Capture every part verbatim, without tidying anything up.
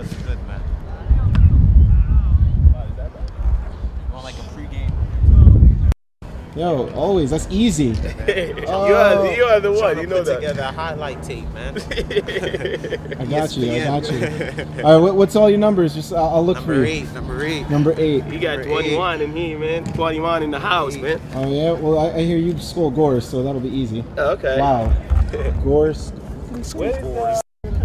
was good, man. Want like a pregame? Yo, always. That's easy. Oh. You are, you are the one. You know put that. Together a highlight tape, man. I got you. I got you. All right, what, what's all your numbers? Just I'll, I'll look Number for you. eight. Number eight. Number eight. He got Number twenty-one in here, man. twenty-one in the house, man. Oh yeah. Well, I, I hear you score Gorse, so that'll be easy. Oh, okay. Wow. Gorse. Where is that?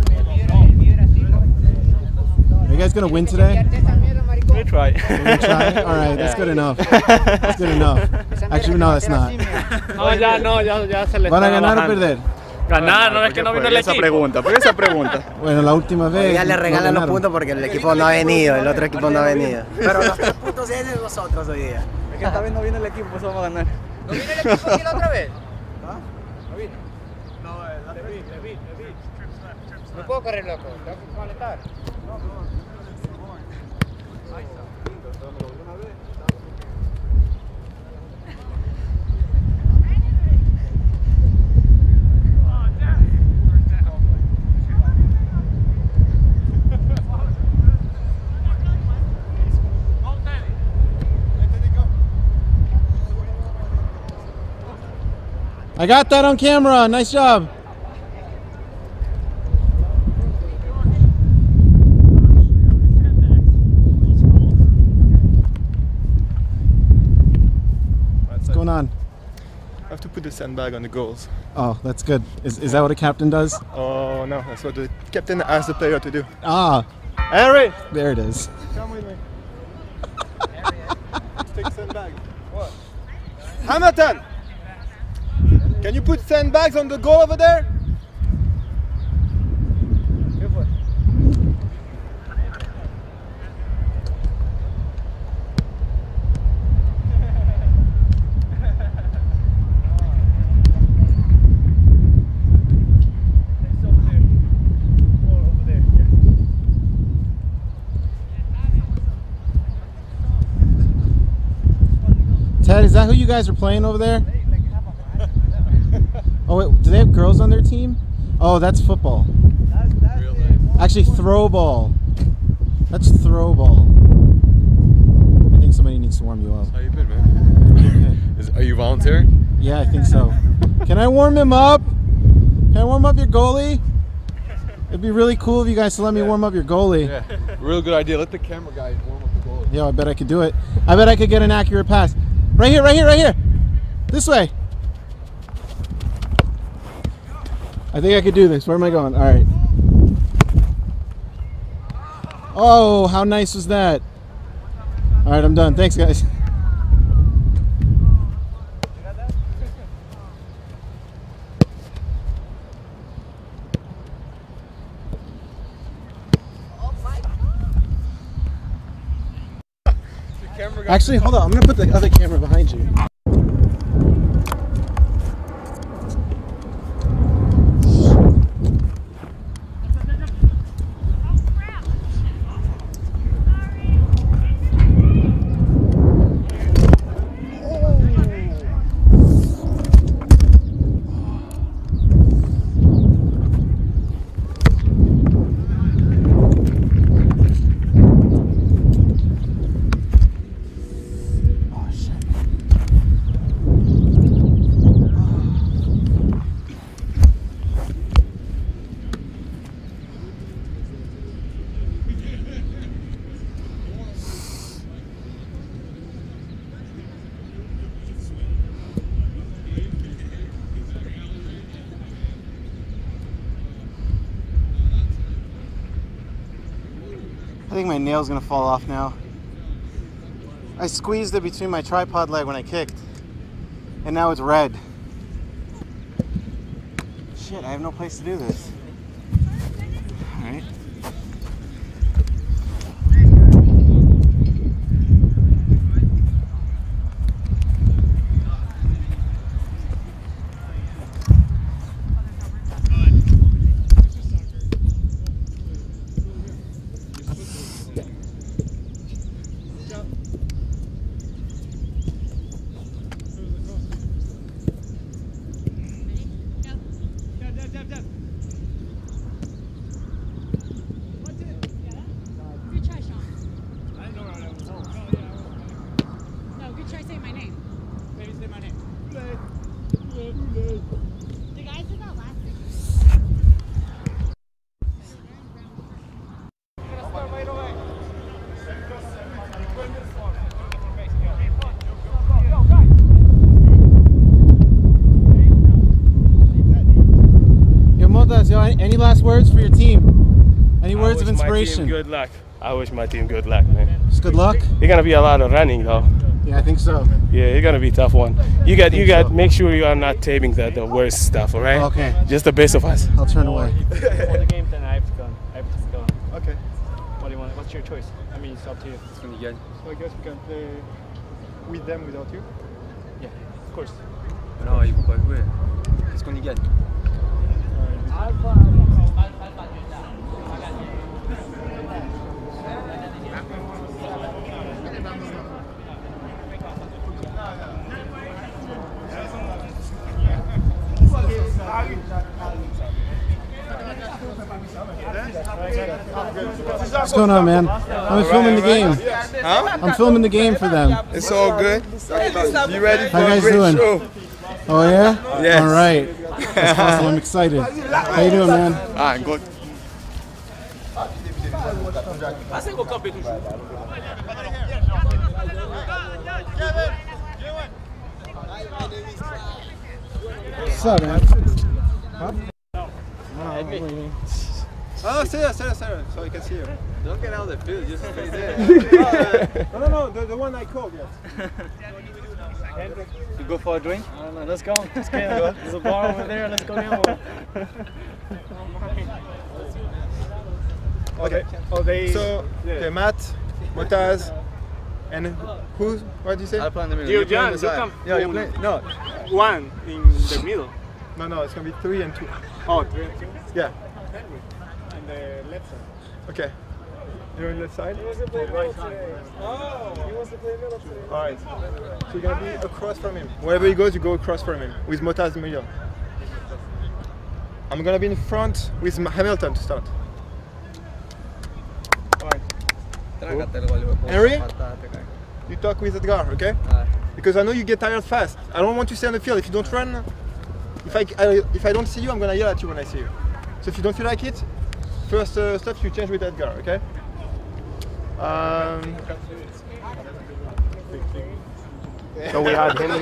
Are you guys gonna win today? We try. Gonna try? All right, that's good enough. That's good enough. Actually, no, that's not. No, ya no, ya, ya se le ¿Van a está ganar o bajando. perder? Ganar, no es que no vino el Esa equipo. pregunta, ¿por qué esa pregunta? Bueno, la última vez. Ya le no regalan los ganaron. puntos porque el equipo no ha venido, el otro equipo no ha venido. Pero los tres puntos es de nosotros hoy día. Es que esta vez no viene el equipo, pues vamos a ganar. ¿No vino el equipo aquí la otra vez? ¿No vino? No, Le vi, le vi, le vi. No puedo correr, loco. Tengo que conectar. I got that on camera. Nice job. What's going on? I have to put the sandbag on the goals. Oh, that's good. Is, is that what a captain does? Oh no, that's what the captain asked the player to do. Ah, Harry, there it is. come with me. Let's take sandbag. What? Hamilton! Can you put sandbags on the goal over there? Ted, is that who you guys are playing over there? Oh wait, do they have girls on their team? Oh, that's football. Actually, throw ball. That's throw ball. I think somebody needs to warm you up. How you been, man? Is, are you volunteering? Yeah, I think so. Can I warm him up? Can I warm up your goalie? It'd be really cool if you guys let me warm up your goalie. Yeah, real good idea. Let the camera guy warm up the goal. Yeah, I bet I could do it. I bet I could get an accurate pass. Right here, right here, right here. This way. I think I could do this. Where am I going? All right. Oh, how nice was that? All right, I'm done. Thanks, guys. Actually, hold on. I'm going to put the other camera behind you. I think my nail's gonna fall off now. I squeezed it between my tripod leg when I kicked, and now it's red. Shit, I have no place to do this. All right. Yo, Motas, yo, any last words for your team? Any words I of wish my inspiration? team good luck. I wish my team good luck, man. Just good luck. You're gonna be a lot of running though. Yeah, I think so. Yeah, it's gonna be a tough one. You got, you got. so. Make sure you are not taping the, the worst stuff, all right? Okay. Just the best of us. I'll turn away. For the game, then I have to go. I have to go. Okay. What do you want? What's your choice? I mean, it's up to you. It's gonna get. So I guess we can play with them without you. Yeah, of course. Non, ils vont pas jouer. Qu'est-ce qu'on y gagne? What's going on, man? I'm filming the game. Huh? I'm filming the game for them. It's all good. You ready for How you a guys great doing? show? Oh yeah? Yes. All right. That's awesome. I'm excited. How you doing, man? Ah, good. What's up, man? Huh? Ah, c'est là, c'est là, c'est là. So I can see you. Don't get out of the field, just stay there. No, no, no, the, the one I called, yes. You go for a drink? I don't know. Let's go. Let's go. There's a bar over there. Let's go gamble. Okay. Oh, they. So, okay, Matt, Motaz, and who? What did you say? I'll play in the middle. You, You play on John, the you side. come. Yeah, you play. No. One in the middle. No, no, it's gonna be three and two. Oh, three and two. Yeah. And the left side. Okay. You're on the left side. He wants to play middle today. Oh, he wants to play middle today. All right. So you're gonna be across from him. Wherever he goes, you go across from him with Motaz in the middle. I'm gonna be in front with Hamilton to start. Henry, you talk with Edgar, okay? Because I know you get tired fast. I don't want you to stay on the field. If you don't run, if I, I if I don't see you, I'm gonna yell at you when I see you. So if you don't feel like it, first uh, steps you change with Edgar, okay? Um, So we had Henry.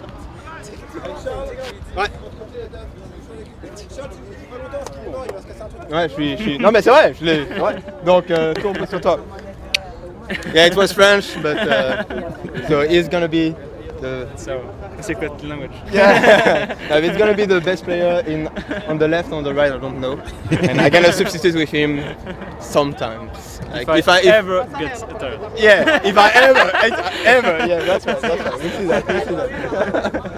Ouais. Ouais, je suis, je suis... Non mais c'est vrai, je l'ai. Ouais. Donc, euh, tourne sur toi. Yeah, it was French, but uh, so he's gonna be the. So, secret language. Yeah, no, he's gonna be the best player in on the left, on the right, I don't know. And I'm gonna substitute with him sometimes. Like If, I, if, ever get a third. yeah, if I ever, ever, yeah, that's right, that's right. We see that, we see that.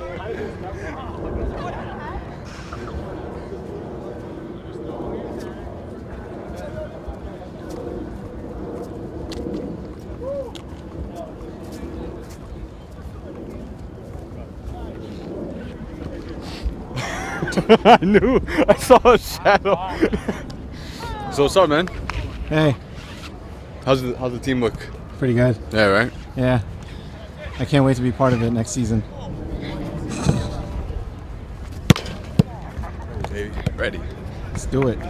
I knew. I saw a shadow. So what's up, man? Hey, How's the how's the team look? pretty good. Yeah, right. Yeah. I can't wait to be part of it next season. Baby, ready. Let's do it.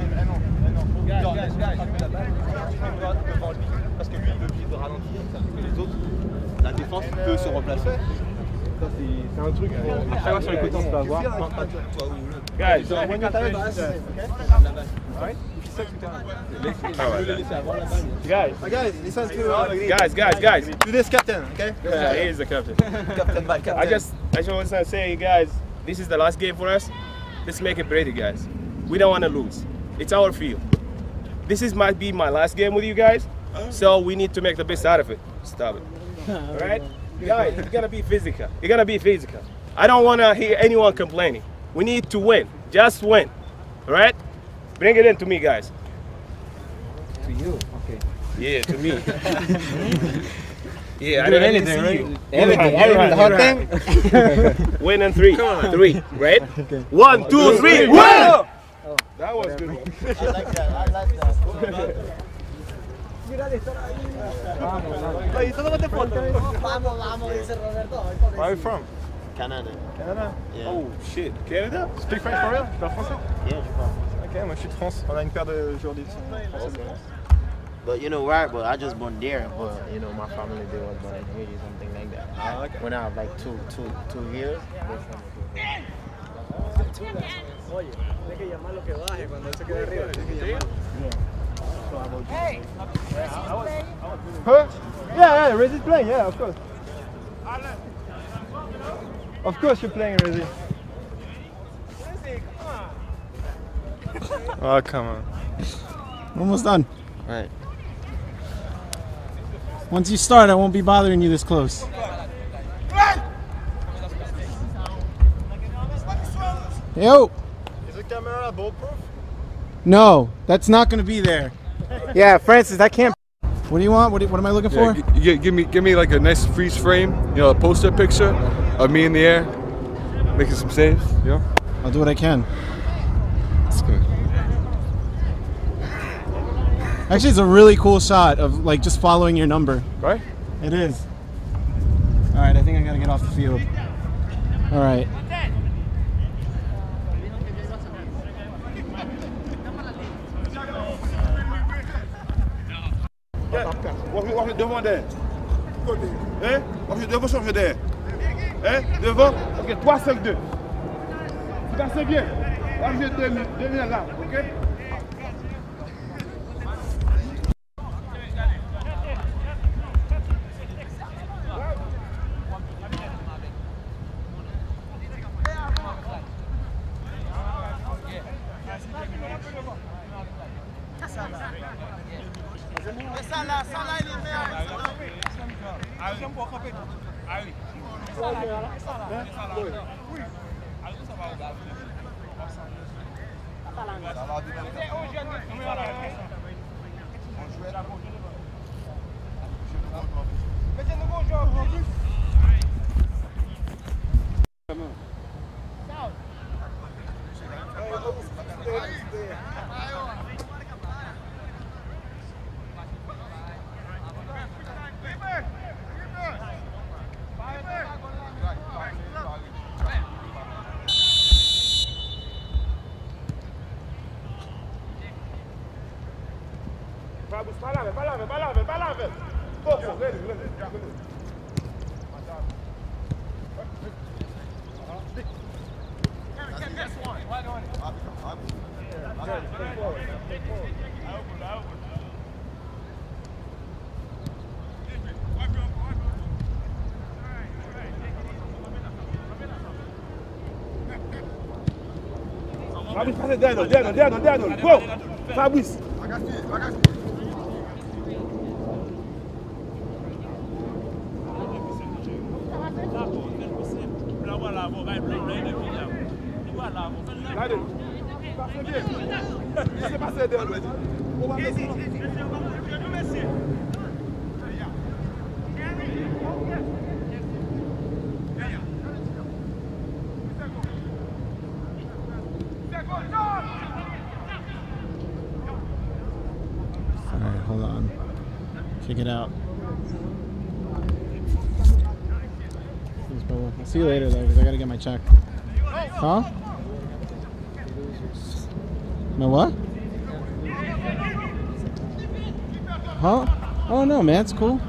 Parce que lui, il veut vite ralentir, ça fait que les autres, la défense peut se remplacer. C'est un truc pour à chaque fois sur les côtés on peut avoir. Non, pas toi, toi ou l'autre. Guys, So when you're tired, just, okay? Alright? If you suck, you can. Tu veux le laisser avoir la balle. guys, Uh, guys, listen to uh, guys, guys, guys. to this captain, okay? Yeah, he is the captain. Captain by captain. I just, I just want to say, guys, this is the last game for us. Let's make it pretty, guys. We don't want to lose. It's our field. This is might be my last game with you guys, so we need to make the best out of it. Stop it. All right, guys, you gotta be physical. You gotta be physical. I don't want to hear anyone complaining. We need to win. Just win. All right? Bring it in to me, guys. To you, okay. Yeah, to me. Yeah, I Doing didn't anything, see right? you. Anything, All right, anything, the all whole right. thing. Win and three. Three, right? One, two, three, win! That was good one. I like that, I like that. Where are you from? Canada. Canada. Yeah. Oh shit, Canada? Speak French for real? Tu parles français? Yeah, je parle. Ok, moi je suis de France. On a une paire de joueurs d'édition française de France. But you know where? But I just born there. But you know my family they was born in Haiti, something like that. Ah, okay. When I have like two, two, two years. Oye, tiene que llamarlo que baje cuando él se quede arriba. Tiene que llamarlo. Hey! Huh? Yeah, yeah, Rezi's playing, yeah, of course. Of course you're playing, Rezi. Oh, come on. Almost done. Right. Once you start, I won't be bothering you this close. Yo! Is the camera bulletproof? No, that's not going to be there. Yeah, Francis, that can't. What do you want? What, do, what am I looking Yeah, for? g- g- give me, give me like a nice freeze frame. You know, a poster picture of me in the air, making some saves. You know. I'll do what I can. It's good. Actually, it's a really cool shot of like just following your number. Right? It is. All right, I think I gotta get off the field. All right. On est devant d'air. Hein? On est devant changer d'air. Hein? Devant. Ok, trois cinq deux. C'est bien. On est deux minutes là. Ok? Ça là, ça là, il est meilleur. Ah oui. Ah oui. Ça là, ça là. Oui. Palave, palave, palave, palave. Poco, ready, ready, ready. Fabrice, passez derrière, derrière, derrière, derrière. Go! Fabrice. Allez, passez bien. Laissez passer derrière. All right, hold on. Check it out. Thanks, brother. I'll see you later though, because I gotta get my check. Huh? My what? Huh? Oh no, man, it's cool.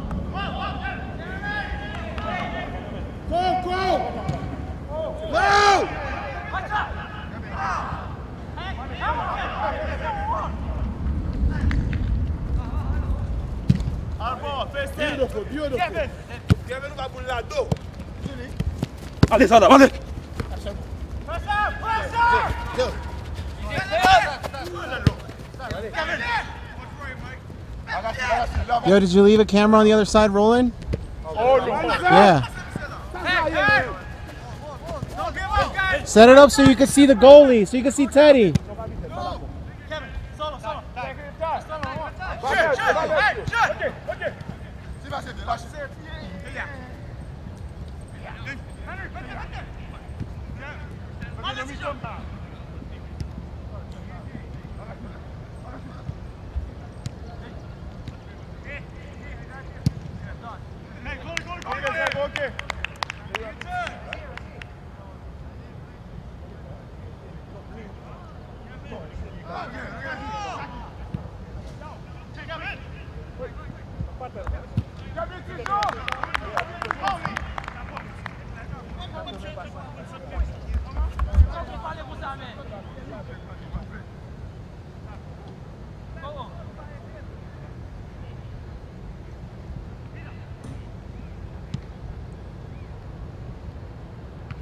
Go, go! Go! Beautiful, beautiful. Kevin, Kevin va pour la dos. Allez, ça va, allez. Yo, did you leave a camera on the other side rolling? Yeah. Set it up so you can see the goalie, so you can see Teddy.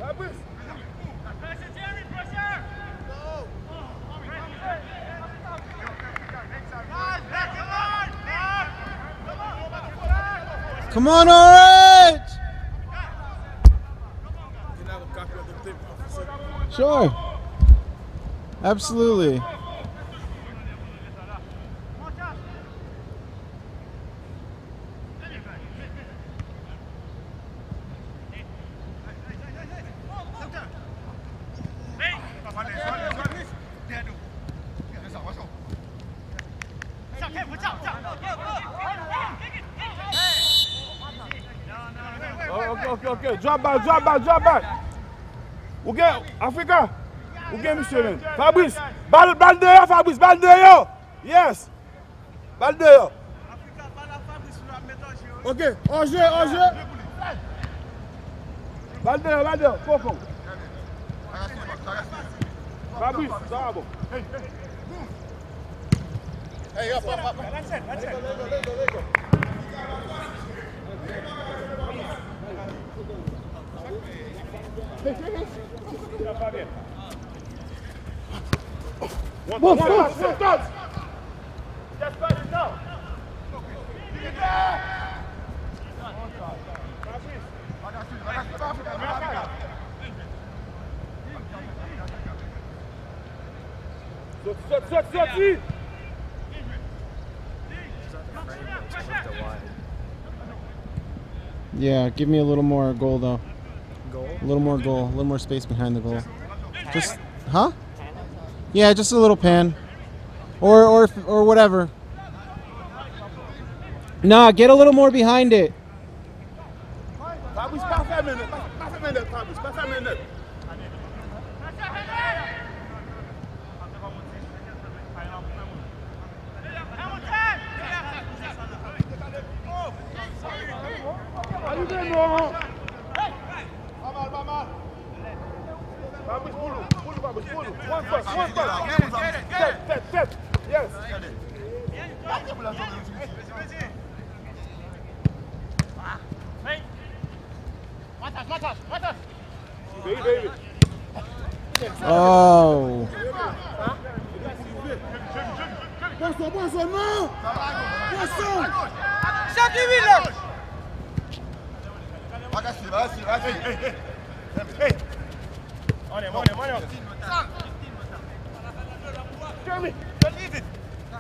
Come on, Orange! Sure. Absolutely. Okay, okay, okay. Drop back, drop back, drop back. Ok, Africa. Ok, monsieur. Man. Fabrice. Balle, balle dehors, Fabrice. Balle dehors. Yes. Balle dehors. Ok, en jeu, en jeu. Balle dehors, balle dehors. Coco. Fabrice, ça va bon. Hey, hey. Hey, up, up, up. That's it, that's it. Let go, let go, let go. One, one, one, one, one, one. Just by yourself. Sorti, sorti, sorti. Yeah, give me a little more goal though. Goal? A little more goal, a little more space behind the goal. Just, huh? Yeah, just a little pan, or or or whatever. Nah, get a little more behind it. Fabrice, pas faire minute, pas faire minute, Fabrice, pas faire minute. Arrivez, Laurent. Pas mal, pas mal. Fabrice, boulot, boulot, Fabrice, boulot. One pass, one pass. Tête, tête, tête. Yes. Baby, baby. Oh. Poisson, poisson, non. Poisson. Jacques-Yves. Vas-y, vas-y, vas-y. Hey, hey, hey. On est, on est, on est. Jeremy, leave it.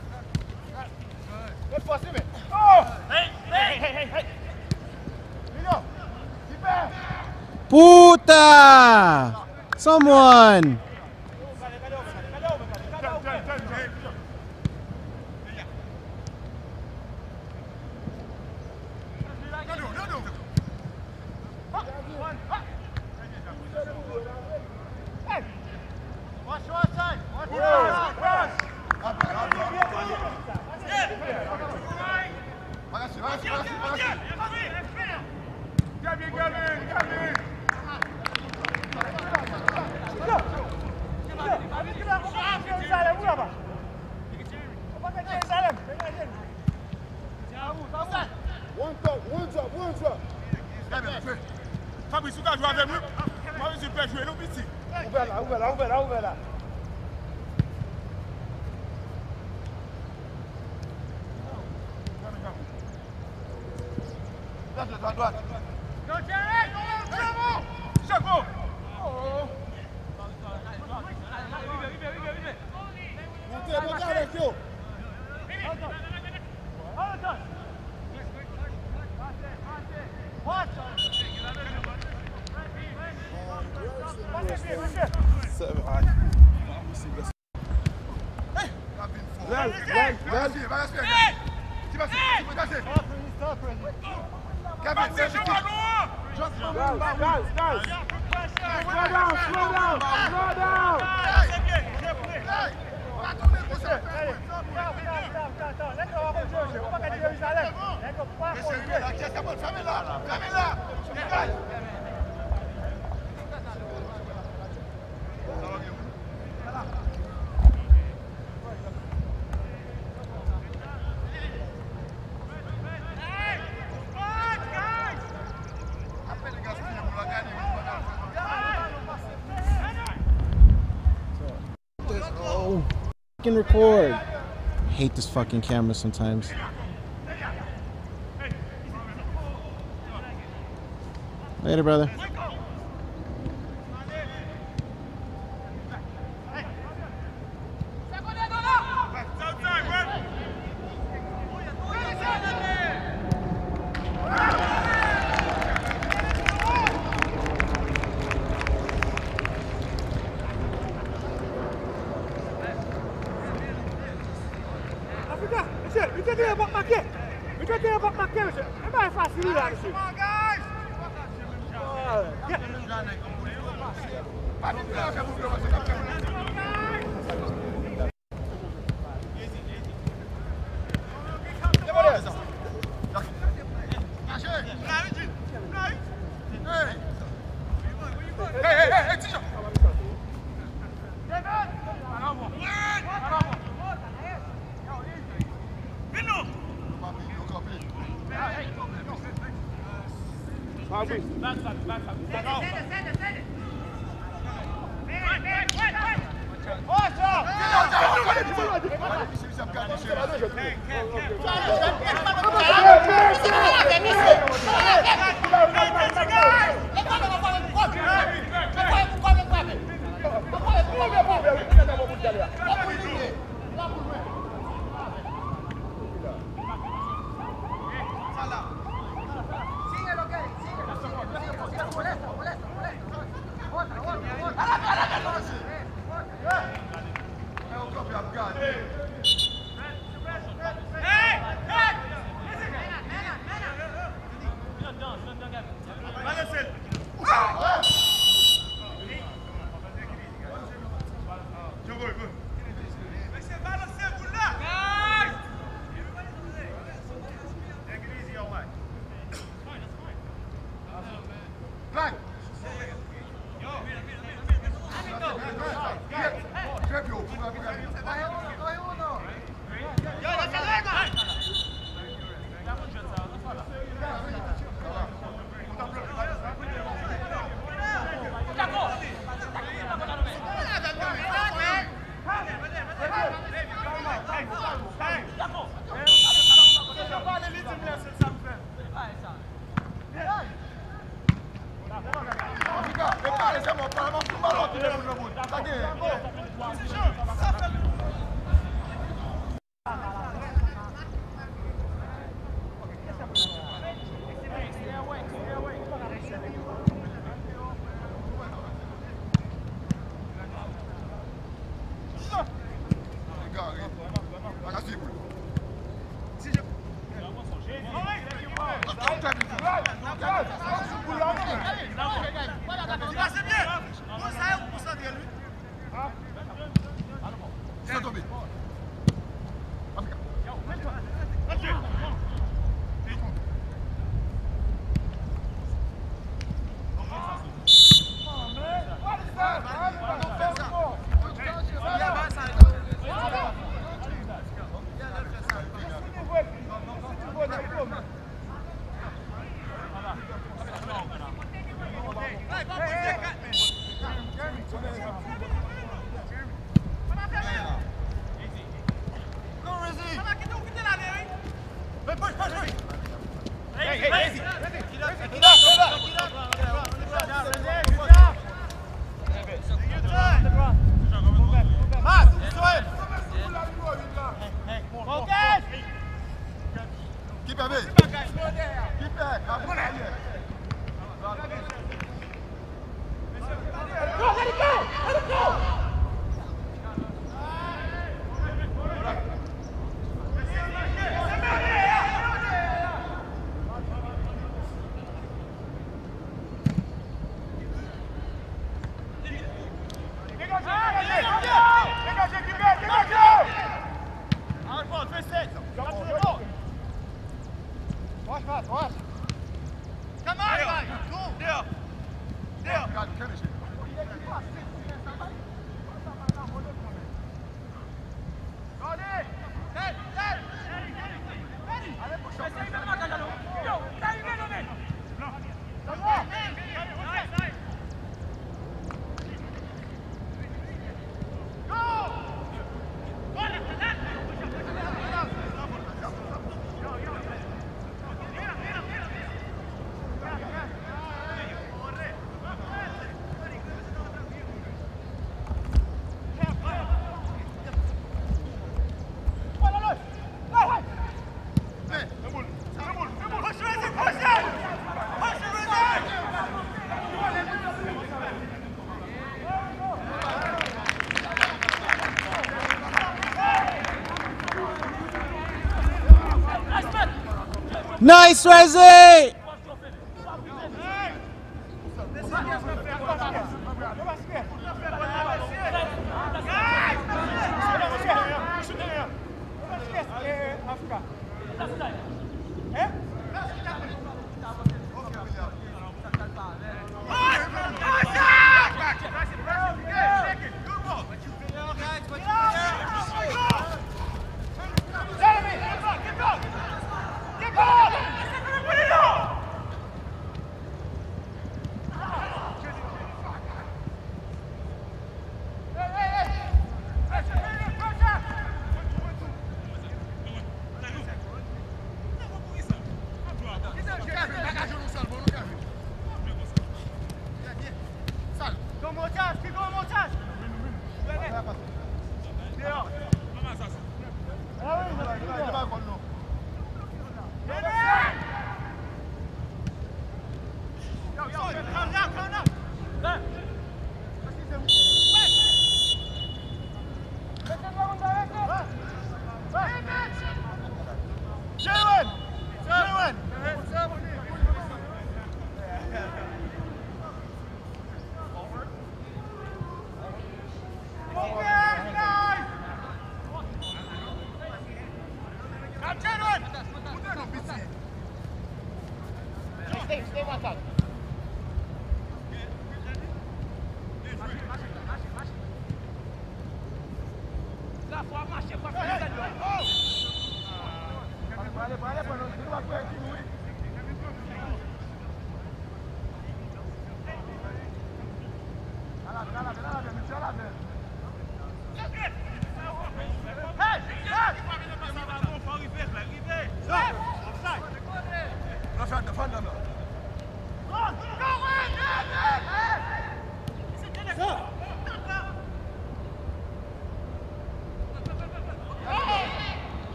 Let's pass him. Oh! Hey, hey, hey, hey, hey. Mino, super. Puta! Someone! One top, one top, one top. Fabrice, tu vas jouer avec nous. Moi, je peux jouer, nous, petit. Ouvert là, ouvert là, ouvert là, ouvert là. Droite, droite, droite. Chapeau. Montez, montez avec eux. Well, well, well. Qui va se passer? Kevin, c'est juste. Guys, guys, guys. Slow down, slow down, slow down. fucking record. I hate this fucking camera sometimes. Later, brother. Nice, Rezi!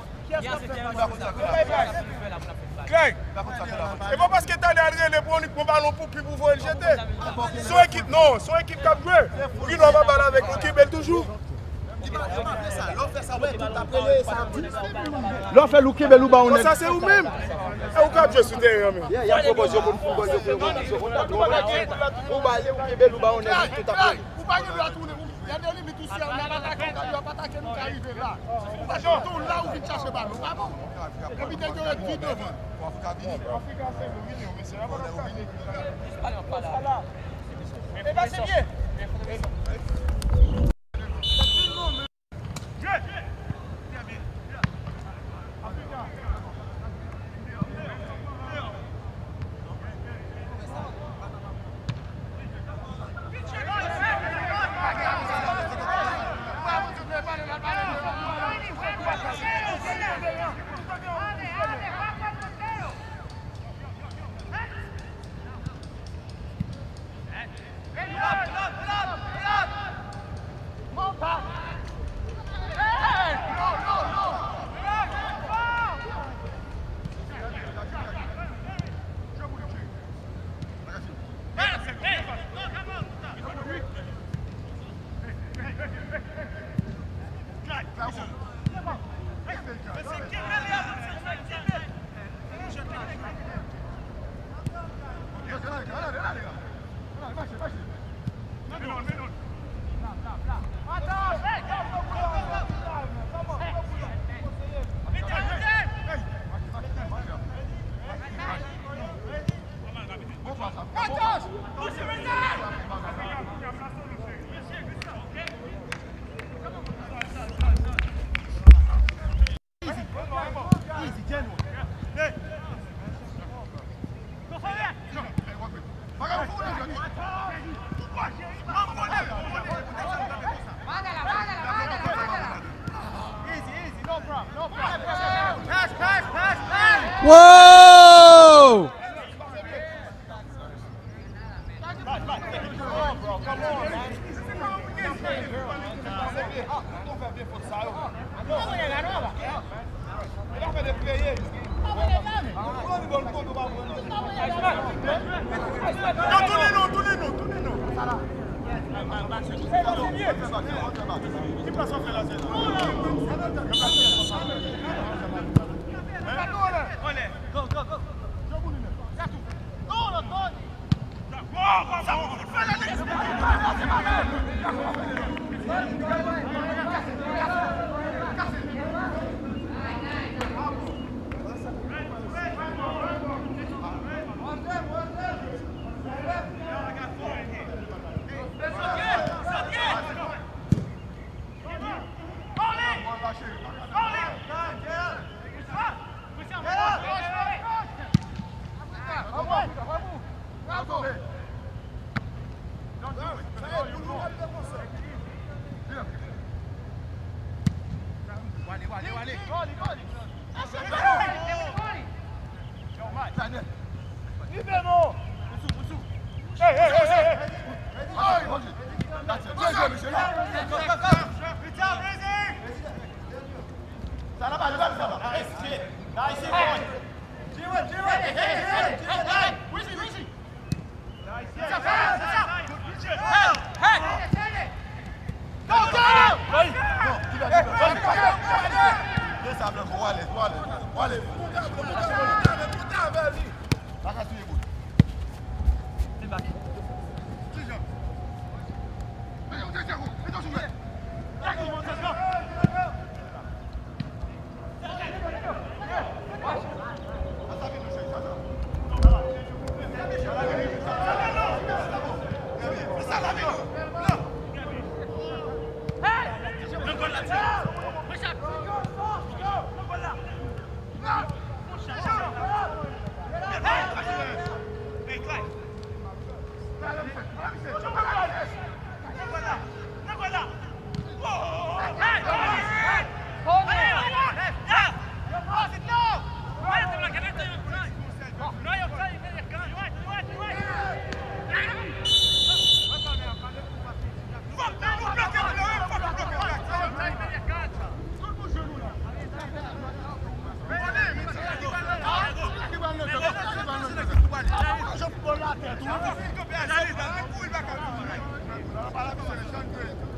Craig, et pas parce que tu as allé les bons, ballon pour plus pouvoir le jeter. Son équipe, non, son équipe qui a joué. Il doit pas parler avec nous, qui belle toujours. L'on fait Louki Belou ba on est. Ça c'est vous même. Et vous cap jouer sur terrain même. Il y a proposition pour football de on va on va aller Louki Belou ba on est tout après. Vous pas la tourner. Il y a des limites aussi on va attaquer, on va pas attaquer nous arriver là. Parce que on là où vite chercher ballon, pas bon. Et puis dès que être vite devant. Africa Vini. Africa c'est le Vini, mais c'est là pour là. Et bah c'est bien. Whoa!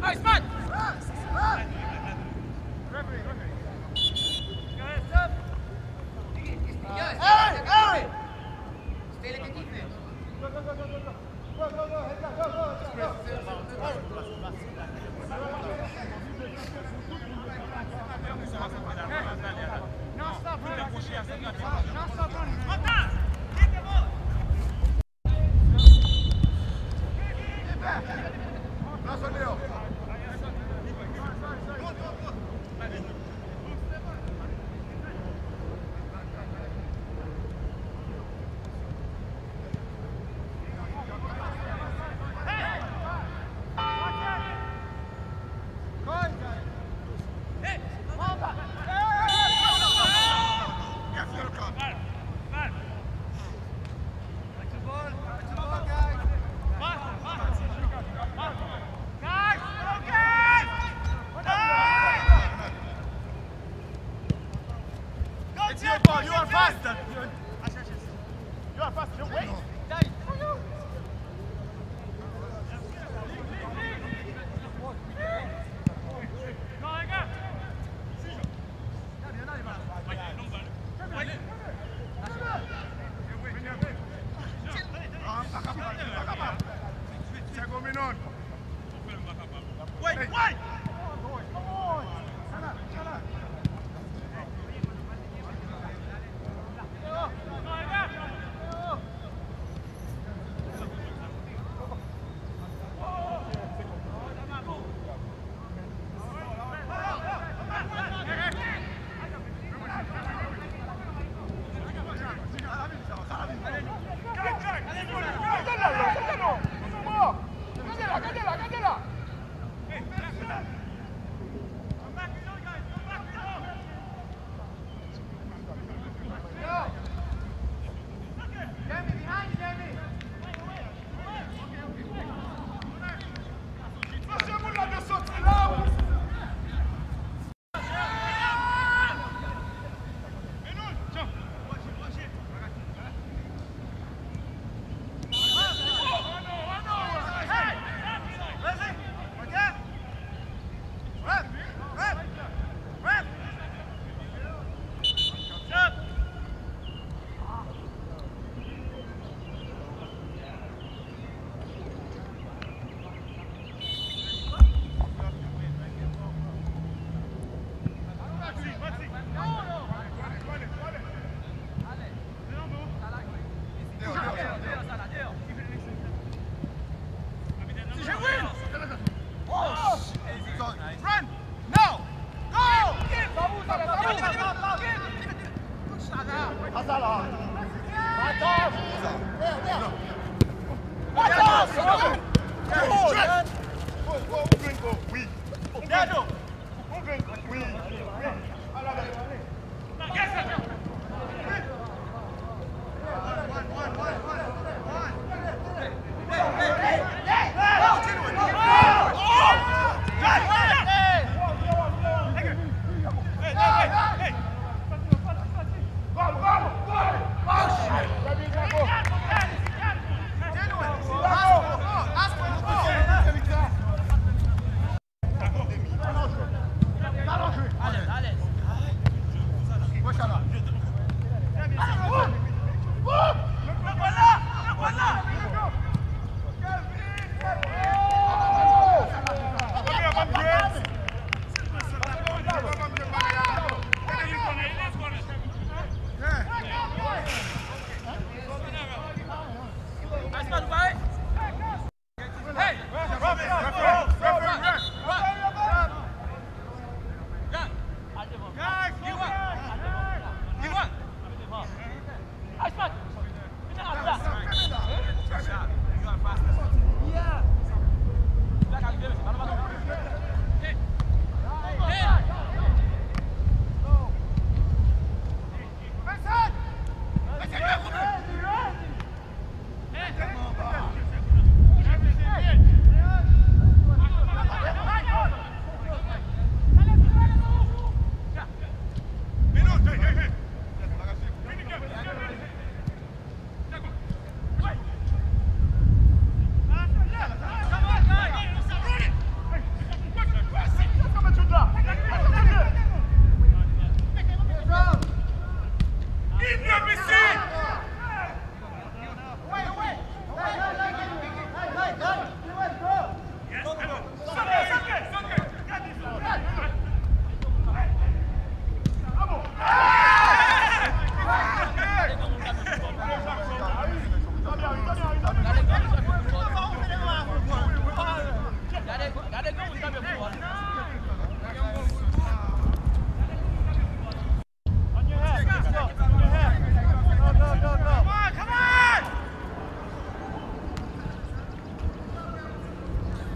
Hey!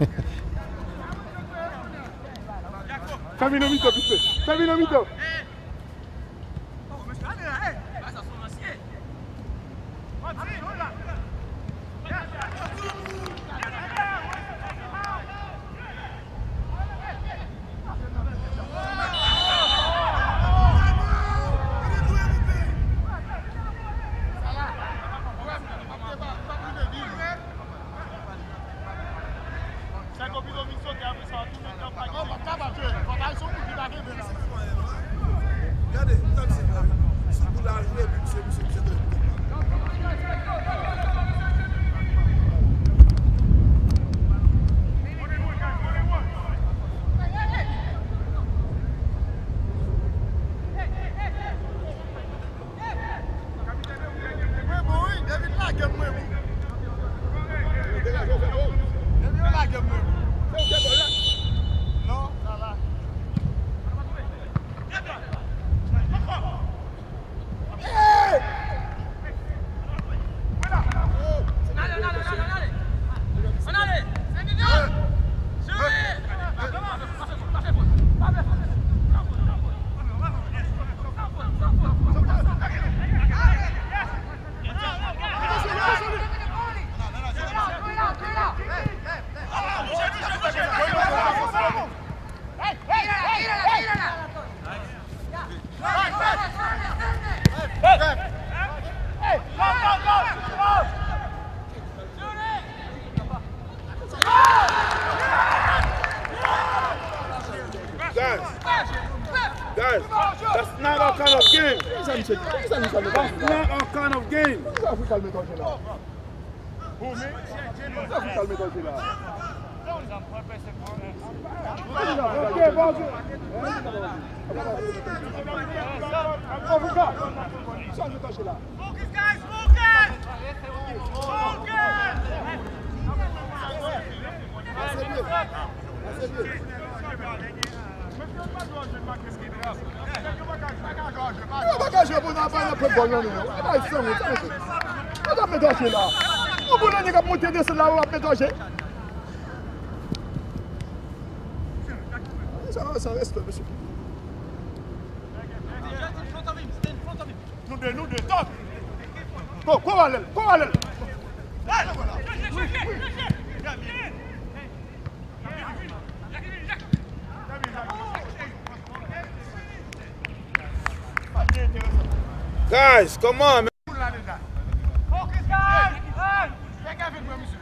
Famino Mito, vite. Famino Mito. Guys, that's not our kind of game. That's not our kind of game. Who, me? Okay, Basil. Focus, guys, focus! O bagagem é bom na banha para banho, não. Vai ser muito assim. Eu já me aqui lá. O boneco que muito desse lá, eu me dou jeito. Ça, ça reste, monsieur. Nous deux, nous deux, top. Go, go, allez, go, allez. Guys, come on, man. Focus, guys! Check everything, monsieur.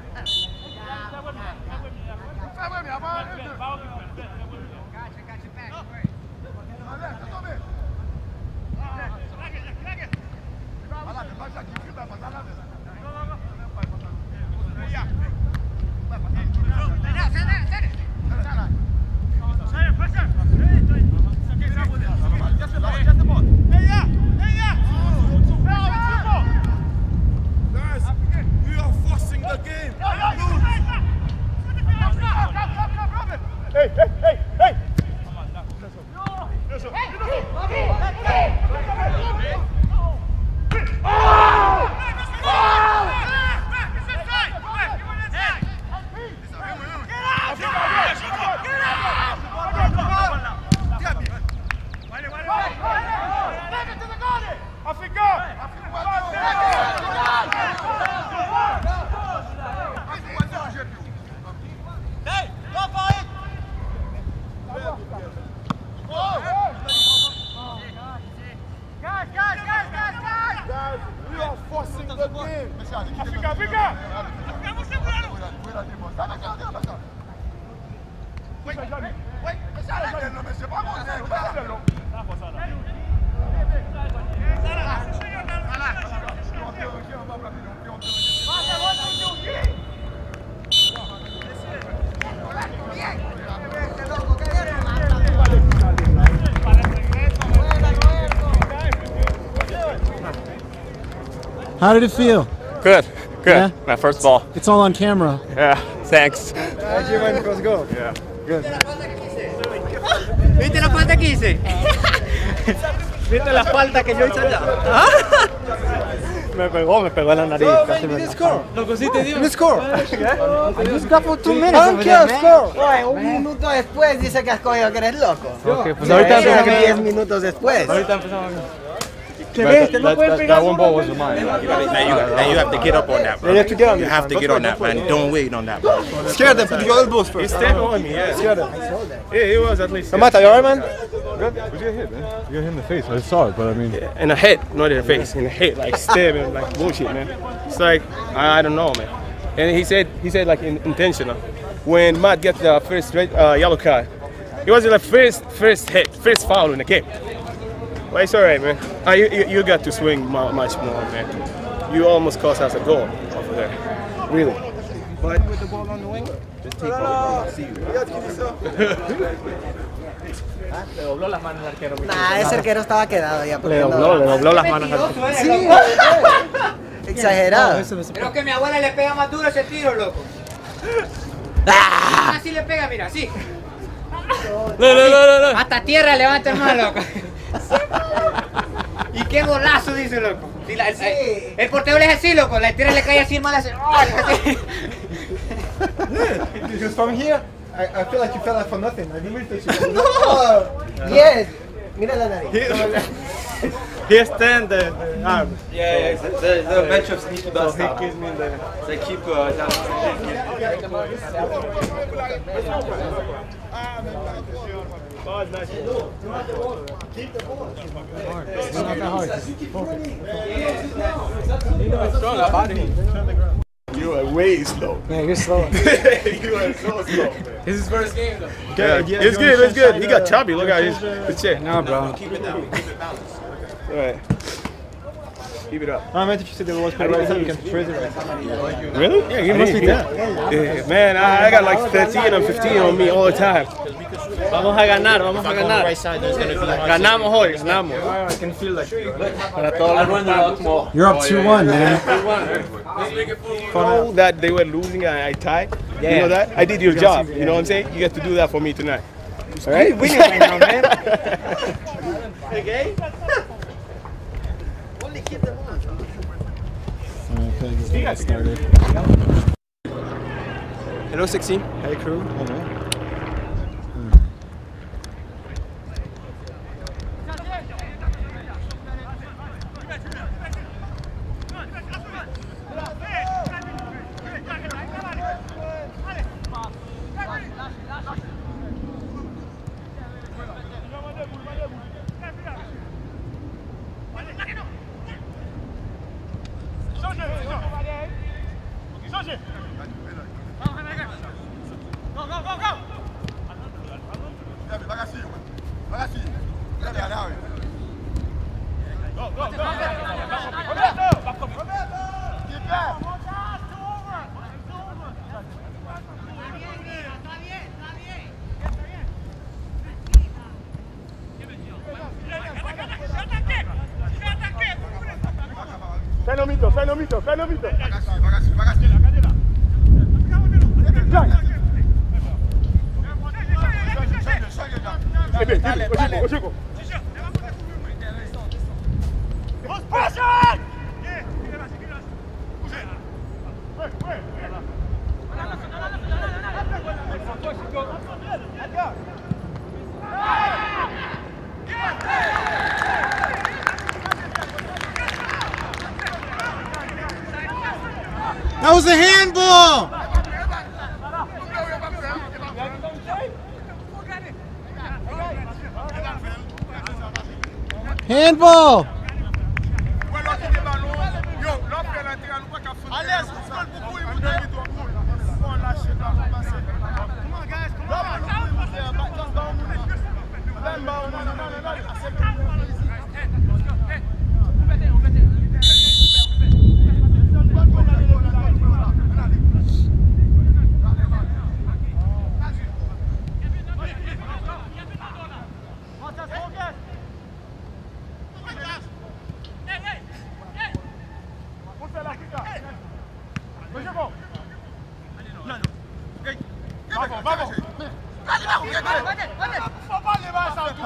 How did it feel? Good, good. Yeah? My first ball. It's all on camera. Yeah, thanks. How'd you win first goal? Yeah. Good. ¿Viste la falta que hice? ¿Viste la falta que yo hice allá? me pegó, me pegó en la nariz. No, casi man, me you didn't score. Loco, sí te dio. You didn't score. I just got for two minutes. I don't over care, there, man. score. Oye, un minuto después dice que has cogido que eres loco. Ok, pues Sí, ahorita dice empezamos. que diez minutos después. Ahorita empezamos. ¿Qué ves? Que no That, pueden that, pegar that one ball wasn't mine. Now you, now you have to get up on that, bro. You have to get on You this, have man. to Don't get on put- that, man. Don't wait on that, bro. Scare them, put your elbows He first. stepped on me, yeah. Scare them. Yeah, he was at least. No matter, you alright, man? Good? What'd you get hit, man? You got hit in the face. I saw it, but I mean. In the head, not in the face, in the head, like stabbing, like bullshit, man. It's like I, I don't know, man. And he said, he said like in, intentional. When Matt gets the first red, uh, yellow card, it was the first, first hit, first foul in the game. But it's alright, man. Uh, you, you, you got to swing mu- much more, man. You almost cost us a goal over there, really. But with the ball on the wing, just take over. See Le dobló las manos al arquero. Nah, ese arquero estaba quedado ya. Le dobló, le dobló las manos al arquero. Sí, exagerado. Creo que mi abuela le pega más duro ese tiro, loco. Así le pega, mira, así. No, no, no, no, no. Hasta tierra levanta el mano, loco. Y qué golazo, dice, loco. Sí, la- el, el, el portero le hace así, loco. La tierra le cae así, el mal hace. ¡Oh! Así. Because from here, I, I feel like you fell out for nothing. I didn't really touch you. No. Yes. Mira la nariz. He extend the, the arm. Yeah, yeah, the, the, the matchups need to So bust he out. gives me the. They keep uh, down. You are way slow. Yeah, you're slow. You are so slow, man. This is his first game, though. Yeah, it's good, it's good. He got chubby. Look at his, his chin. No, bro. Keep it down. Keep it balanced. All right. Keep it up. No, I meant if you said there was play right side, you can phrase it right. Really? Yeah, you must be down. Yeah, man, I, I got like thirteen or fifteen on me all the time. Vamos a ganar, vamos If a I go on the ganar. right side, there's gonna be like. Ganamos hoy, ganamos. I can feel like Para todos los You're up two one, man. Know that they were losing and I tied. You Yeah. know that? I did your job. You know what I'm saying? You get to do that for me tonight. All right? winning right now, man. Okay. Okay, let's get started. Hello, sixteen. Hey, crew. Fais le mito, fais le mito, fais le mito. That was a handball! Handball!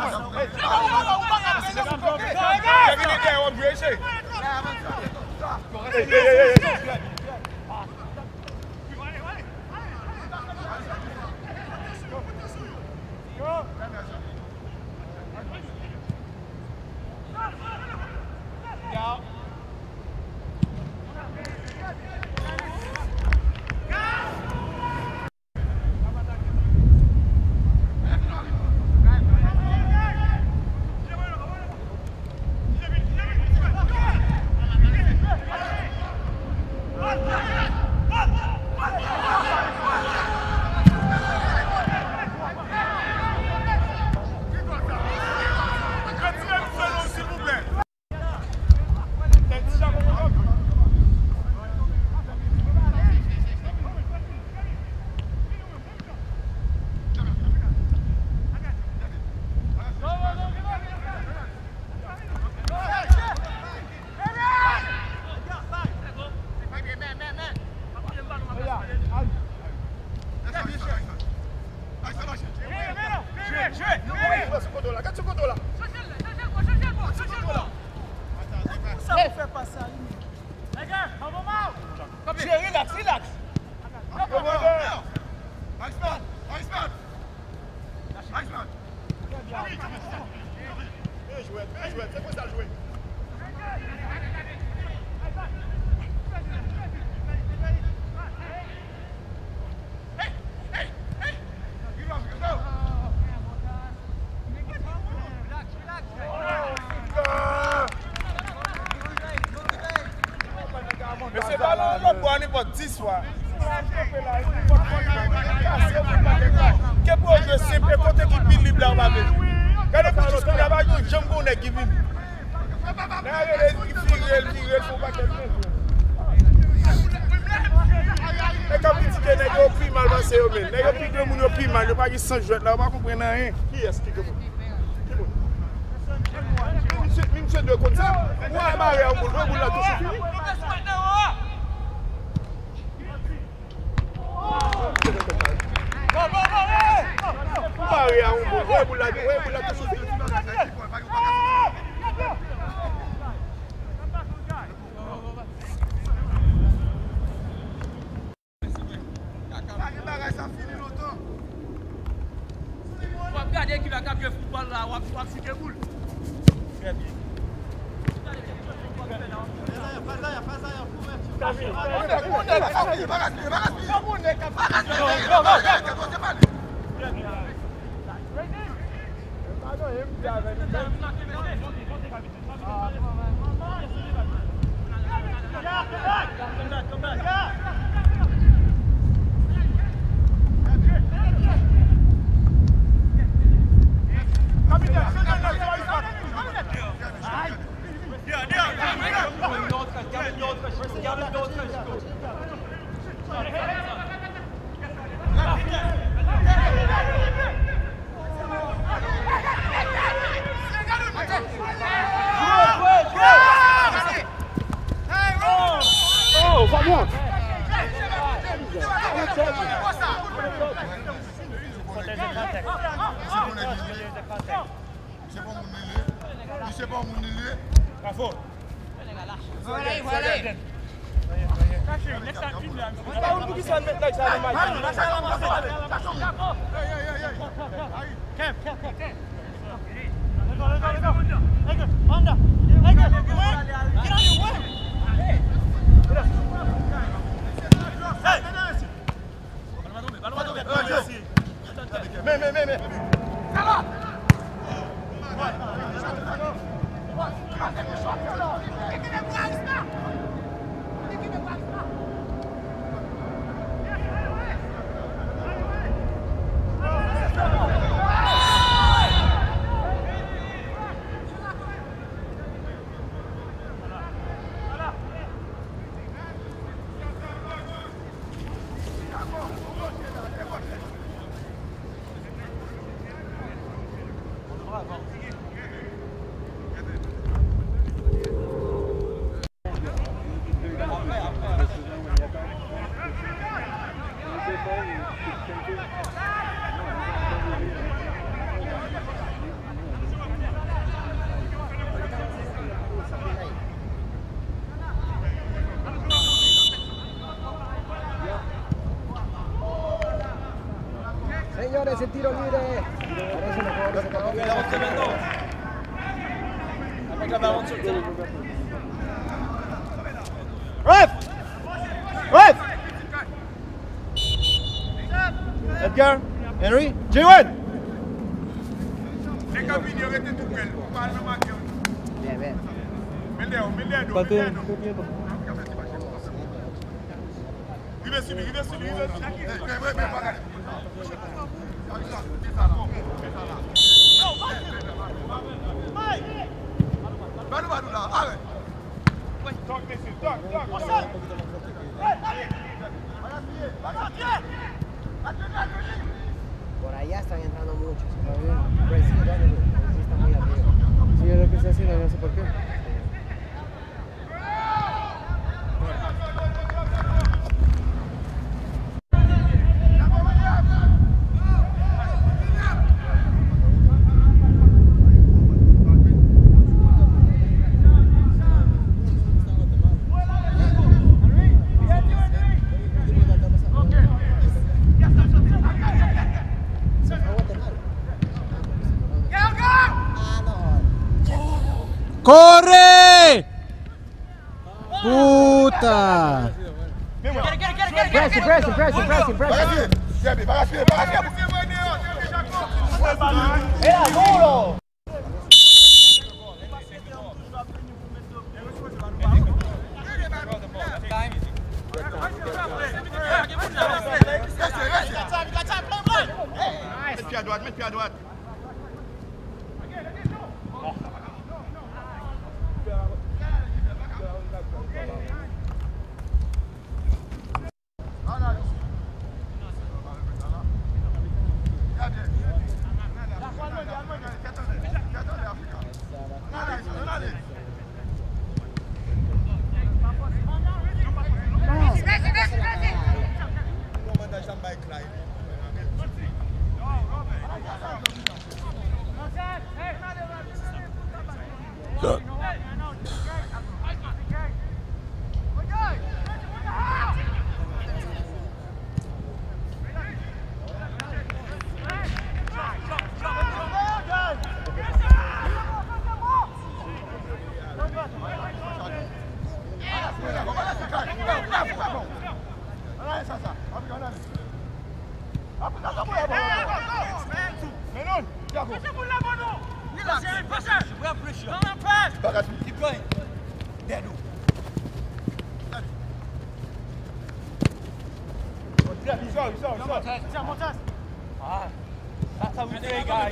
Vamos, vamos. Mais c'est pas l'autre pour aller pour dix fois. Qu'est-ce que je sais, peut côté qui pile libre là, on va mettre. Quand les petits sont là-bas, ils ont jambon, on est qui vivent. Là, il y a des filles, il y a faut pas qu'elles mettent. Et quand petit que les gars ont pris mal, c'est eux mêmes. Les gars qui ont pris mal, ils n'ont pas dit sans jouer là, on va comprendre rien. Qui est-ce qui est monsieur de comme ça, moi, je vais aller au bout, je vais la toucher fini. Maria, un bout, je vais la toucher fini. On va regarder qui va capter le football là, on va shooter le boule. Très bien. Oh, vamos! C'est bon, mon élé. Bravo. Voilà, voilà. Mais, mais, mais, mais. Señores, el tiro libre. Parece los jugadores ecuatorianos. Ref! Ref! Edgar, Henry, J one! Bien, bien. Por allá están entrando muchos. Brasil, Brasil está muy arriba. Sí, es lo que está haciendo, no sé por qué. ¡Corre! ¡Puta! Pressing, pressing, pressing, pressing, pressing. ¡Era duro! Mets pied à droite, mets pied à droite. That's how we play, guys.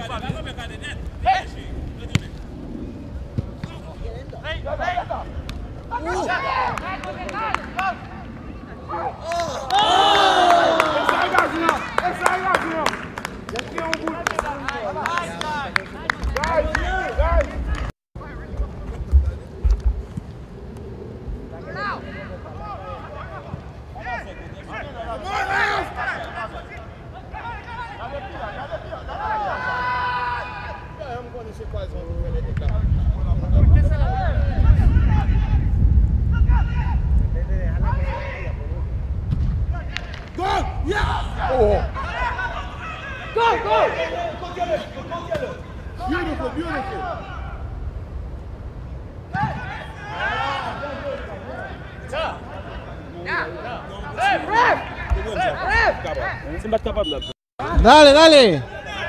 Dale, dale.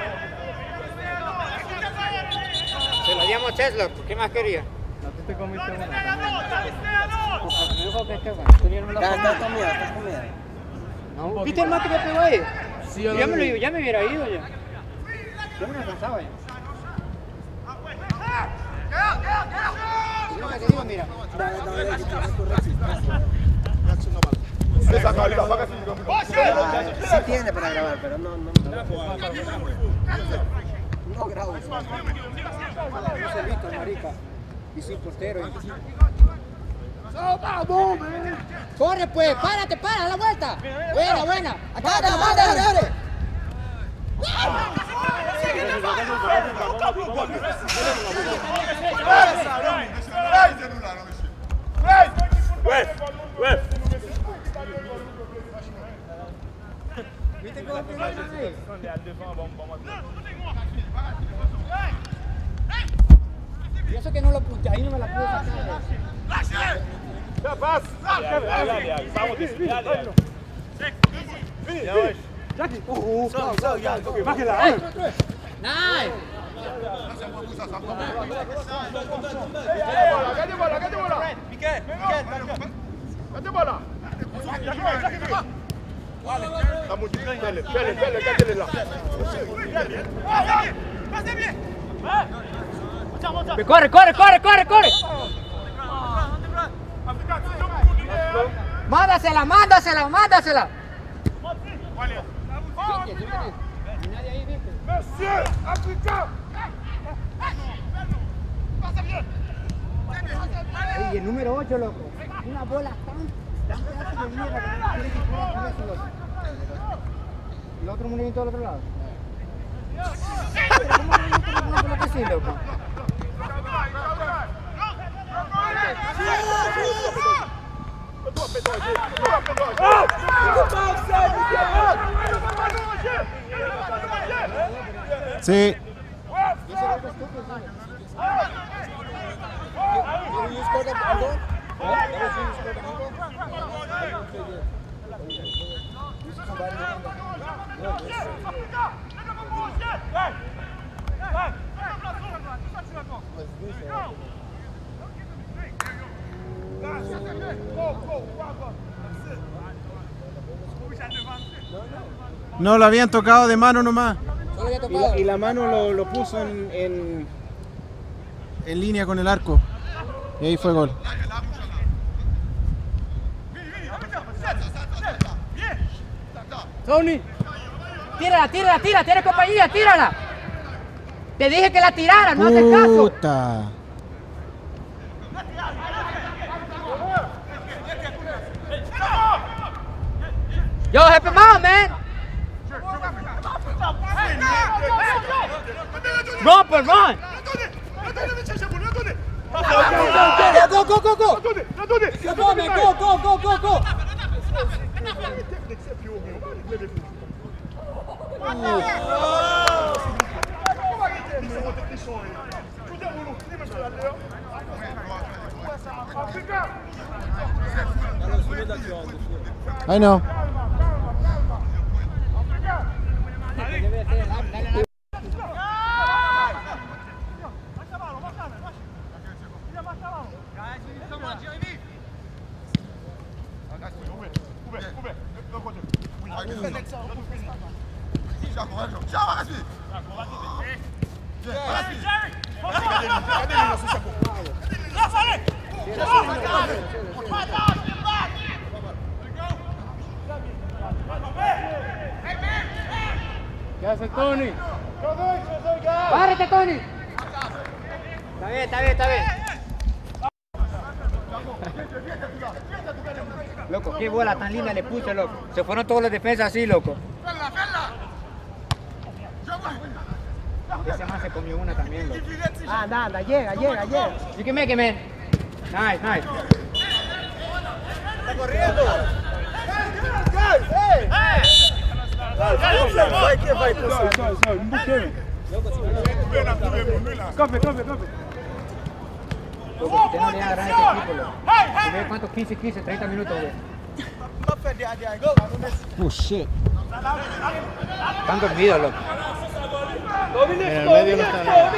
Se lo dimos a Cheslock, ¿qué más quería? No, tú te comiste una. Está, está comida, está comida. No, ¿viste el mate que pegó ahí? Sí, ya, me lo, ya me hubiera ido ya. Yo me alcanzaba ya. Yo lo que te digo, mira. Sí tiene para grabar, pero no, no. No grabo. No se visto, marica. Y soy portero. Corre pues, párate, para, la vuelta. Buena, buena. Acá, acá, dale, dale, dale. Ref, ref. ¿Viste cómo Y eso que no lo puse, ahí no me la pude sacar. Ya, paz. Vamos, Jackie. Oh, so, so, yeah. Okay, back it up. Nice. Gade bola, gade bola. Piquet, Piquet. Gade bola. Jackie, Jackie, viens. Vamos, fais-le, fais-le, fais-le, gardez-le là. Passez bien. Corre, corre, corre, corre, corre. Mándasela, mándasela, mándasela. Monsieur, Africa. Y el número ocho, loco. Una bola tan, tan pedazo de mierda que no quiere que juegue con eso, loco. El otro movimiento del otro lado. Pero ¿cómo movimiento no puede lo que sí, loco? Sí. No, lo habían tocado de mano nomás. Y la, y la mano lo, lo puso en, en... en línea con el arco. Y ahí fue gol. Tony, tírala, tírala, tírala, tienes compañía, tírala. Te dije que la tirara, no haces caso. Puta. Yo, help him out, man. Run, but run. Go, go, go, go. Come on, man, go, go, go, go, go. I know. ¿Qué hace Tony? ¡Párate, Tony! Está bien, está bien, está bien. Loco, qué bola tan linda le puse, loco. Se fueron todos los defensas así, loco. Ese man se comió una también, loco. Anda, anda, llega, llega, llega. You can make it, man. Nice, nice. Está corriendo. ¡Hey! Cofe, cofe, cofe. Loco, usted no le agarra a este equipo, loco. ¿Ve cuántos? quince, quince, treinta minutos, güey. Oh, shit. Están dormidos, loco. En el medio no está nada.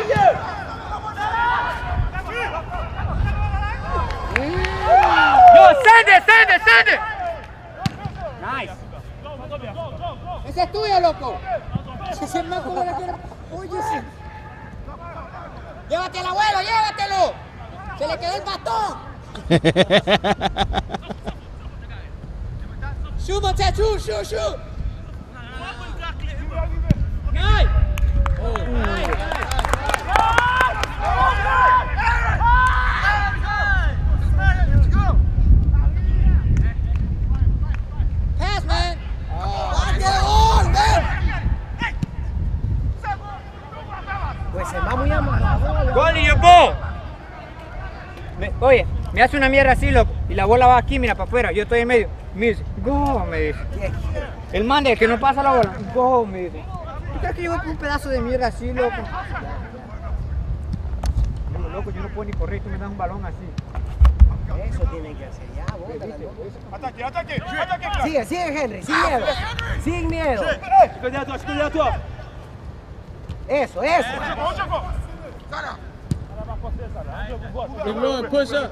Yo, send it, send it, send it. Nice. Ese es tuyo, loco. Ese es más como la quiero. Oye, sí. Llévatelo, abuelo, llévatelo. Se le quedó el bastón. Shoot, Montachu, shoot, shoot. Nice. Oh, nice, nice. Pass, man. Oh, get on, man. Pues se va muy amado. Gol y yo. Oye, me hace una mierda así, loco. y la bola va aquí, mira, para afuera, yo estoy en medio. Me dice, go, me dice. El man de que no pasa la bola, go, me dice. ¿Tú crees que yo voy con un pedazo de mierda así, loco? Digo, loco, yo no puedo ni correr, tú me das un balón así. Eso tienen que hacer, ya, bótala, loco. Ataque, ataque, ataque. Sigue, sigue, Henry, sin miedo. Sin miedo. Eso, eso. Push up.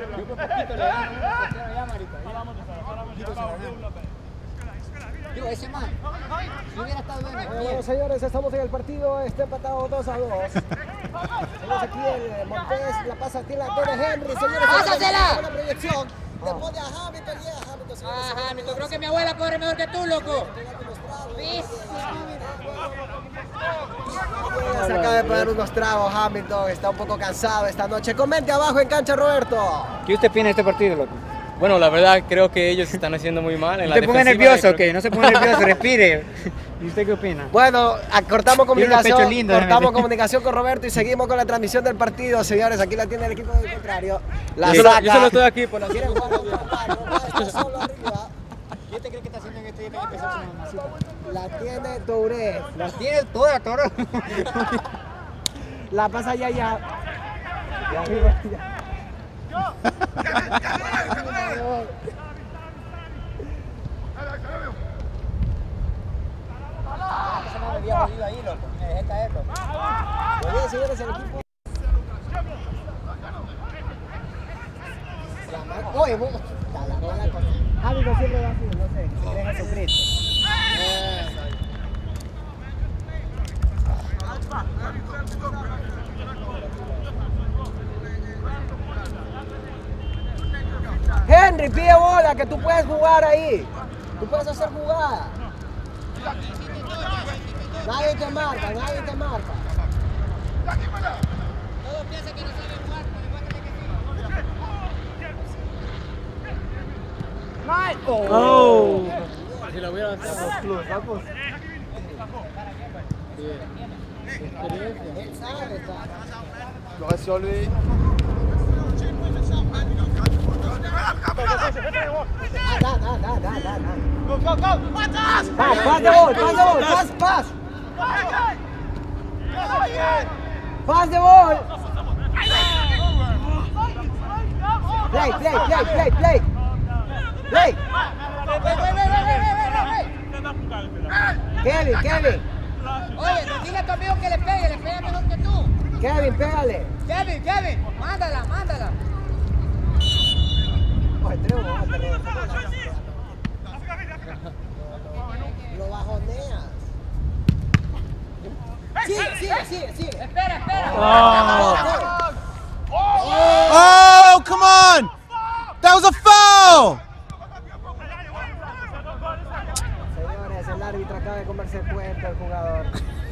Yo, ese man, si hubiera estado bien aquí. Bueno, señores, estamos en el partido, está empatado dos a dos. Tenemos aquí el Montes, la pasa aquí la tiene Henry, señores. ¡Pásasela! Una proyección. Después de a Hamilton, llega Hamilton. Ah, Hamilton, creo que mi abuela corre mejor que tú, loco. Se acaba de poner unos tragos, Hamilton, está un poco cansado esta noche. Comente abajo en cancha, Roberto. ¿Qué usted opina de este partido, loco? Bueno, la verdad creo que ellos se están haciendo muy mal en ¿No la te ponga defensiva. nervioso o creo qué? No se ponga nervioso, respire. ¿Y usted qué opina? Bueno, cortamos comunicación, pecho lindo, cortamos realmente. comunicación con Roberto y seguimos con la transmisión del partido, señores. Aquí la tiene el equipo del contrario. La Yo solo, saca. yo solo estoy aquí por la... Quiere jugar a un compañero, va a estar solo arriba. ¿Qué te crees que está haciendo en este día que empezó con la mamacita? La tiene Touré. La tiene toda, toro. La pasa ya, ya. De arriba, ya. Ese man me había jodido ahí, loco. Me dejé caer, loco. Muy bien, señores, el equipo. Oye, vos. Hamilton siempre va así, no sé. Si querés Jesucristo. Henry, pide bola, que tú puedes jugar ahí. Tú puedes hacer jugada. Nadie te marca, nadie te marca. Todos piensan que no saben jugar, pero demuéstrale que sí. Oh. Si la hubiera Vamos, vamos. Él sabe, Le reste sur lui. Ah, da, da, da, da, da. Go, go, go! Pass, pass the ball, pass the ball, pass, pass. Pass the ball. Play, play, play, play, play. Play. Kevin, Kevin. Oye, dile a tu amigo que le pegue, le pega mejor que tú. Kevin, pégale. Kevin, Kevin, mándala, mándala. Oye, tenemos que bajar, lo bajoneas. Sigue, sigue, sigue, sigue. Espera, espera. Oh. Oh, come on! That was a foul! Señores, el árbitro acaba de comerse el cuento del jugador.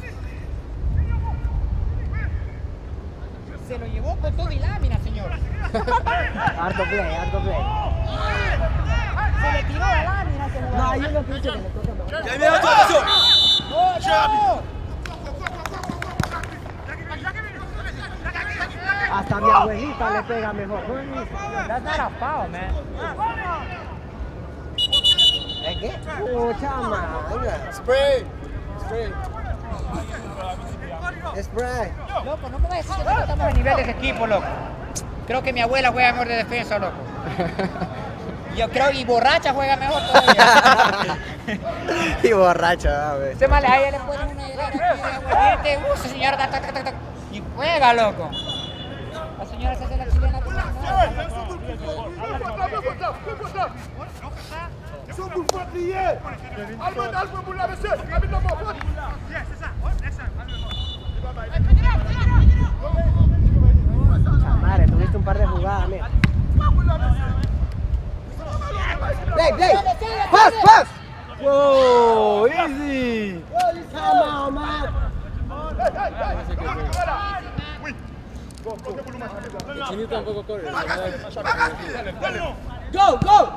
Se lo llevó con todo y lámina, señor. Harto play, harto play. Se le tiró la lámina, señor. No, hay uno que dice que le toca mejor. Ya viene otra ocasión. ¡No, no! Hasta mi abuelita le pega mejor. That's not a foul, man. ¿Es qué? Oh, chama. Spray. Spray. Spray. Loco, no me vas a decir que no estamos a nivel de ese equipo, loco. Creo que mi abuela juega mejor de defensa, loco. Yo creo y borracha juega mejor todavía. Y borracha, a ver. Se male, a ella le ponen una hilera aquí de aguardiente. Uh, esa señora tac, tac, tac, tac, y juega, loco. La señora se hace la chilena. Madre, tuviste un par de jugadas, mira. Play, play. Pass, pass. Whoa, easy. Come on, man. El chinito tampoco corre. Go, go.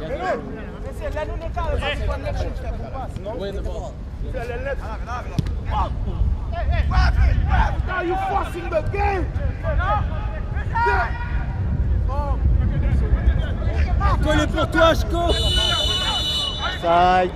Win the ball. Now you forcing the game. Collé pour toi, Chko. Side.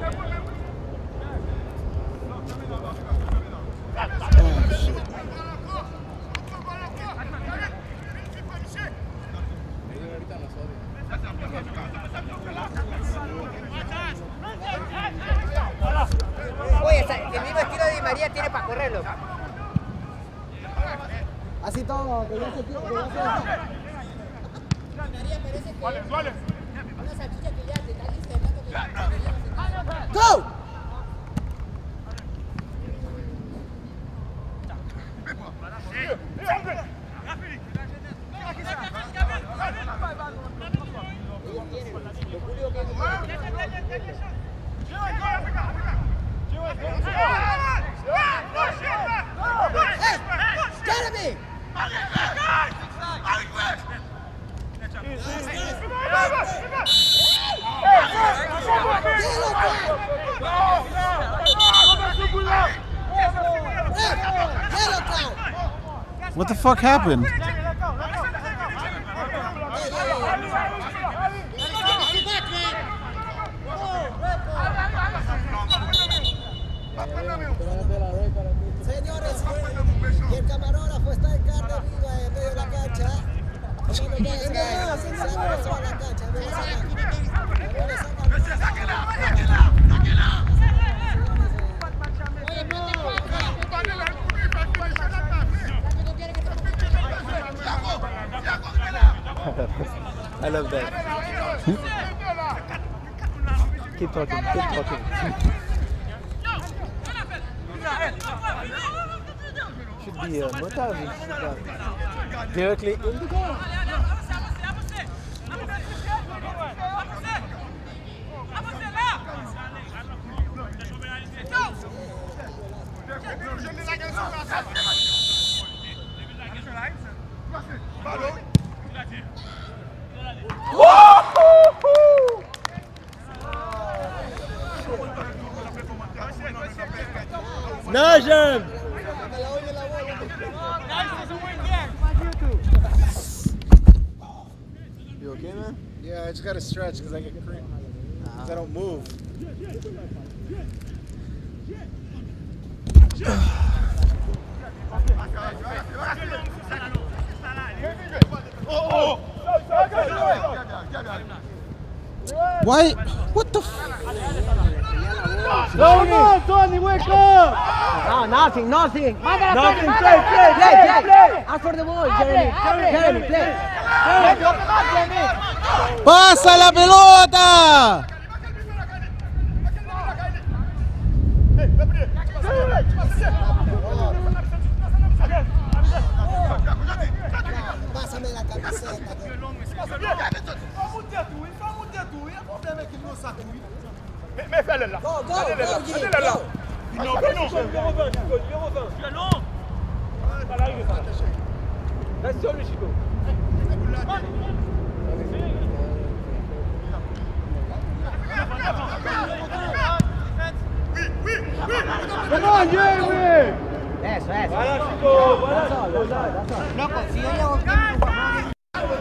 Oye, el mismo estilo de Di María tiene para correrlo. Así todo, que ya se tiene, que ya se deja. María parece que una salchicha que ya te está lista de tanto que ya. ¡Go! Jeremy! What the fuck happened? Señores, y el camarógrafo está en carne viva en medio de la cancha. Se regresó a la cancha. I love that. Keep talking, keep talking. Should be a montage. Directly in the goal. Nagem! You okay, man? Yeah, I just gotta stretch because I get cramp. Because I don't move. Why? What the f? Come on, Tony, wake up! No, nothing, nothing. Nothing, play, Play, play, play, play, play! Ask for the ball, Jeremy. Jeremy, play. ¡Pasa la pelota! Pásame la camiseta. Mais fais-le là. Go, go, Allez là. go, Allez Jim, là. go. Non, non. Laisse sur lui, Chico. Come on, Jeremy! Eso, eso. Voilà, Chico, voilà. That's all, that's all, that's all. Loco, si yo llevo tiempo para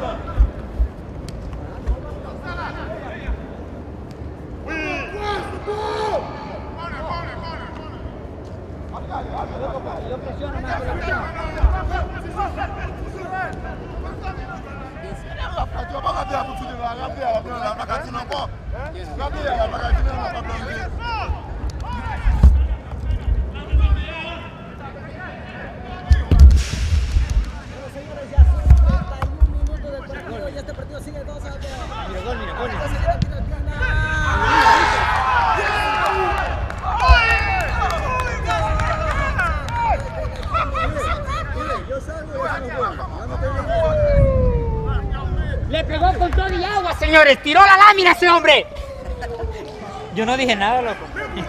Le pegó con todo y agua, señores. Tiró la lámina ese hombre. Yo no dije nada, loco.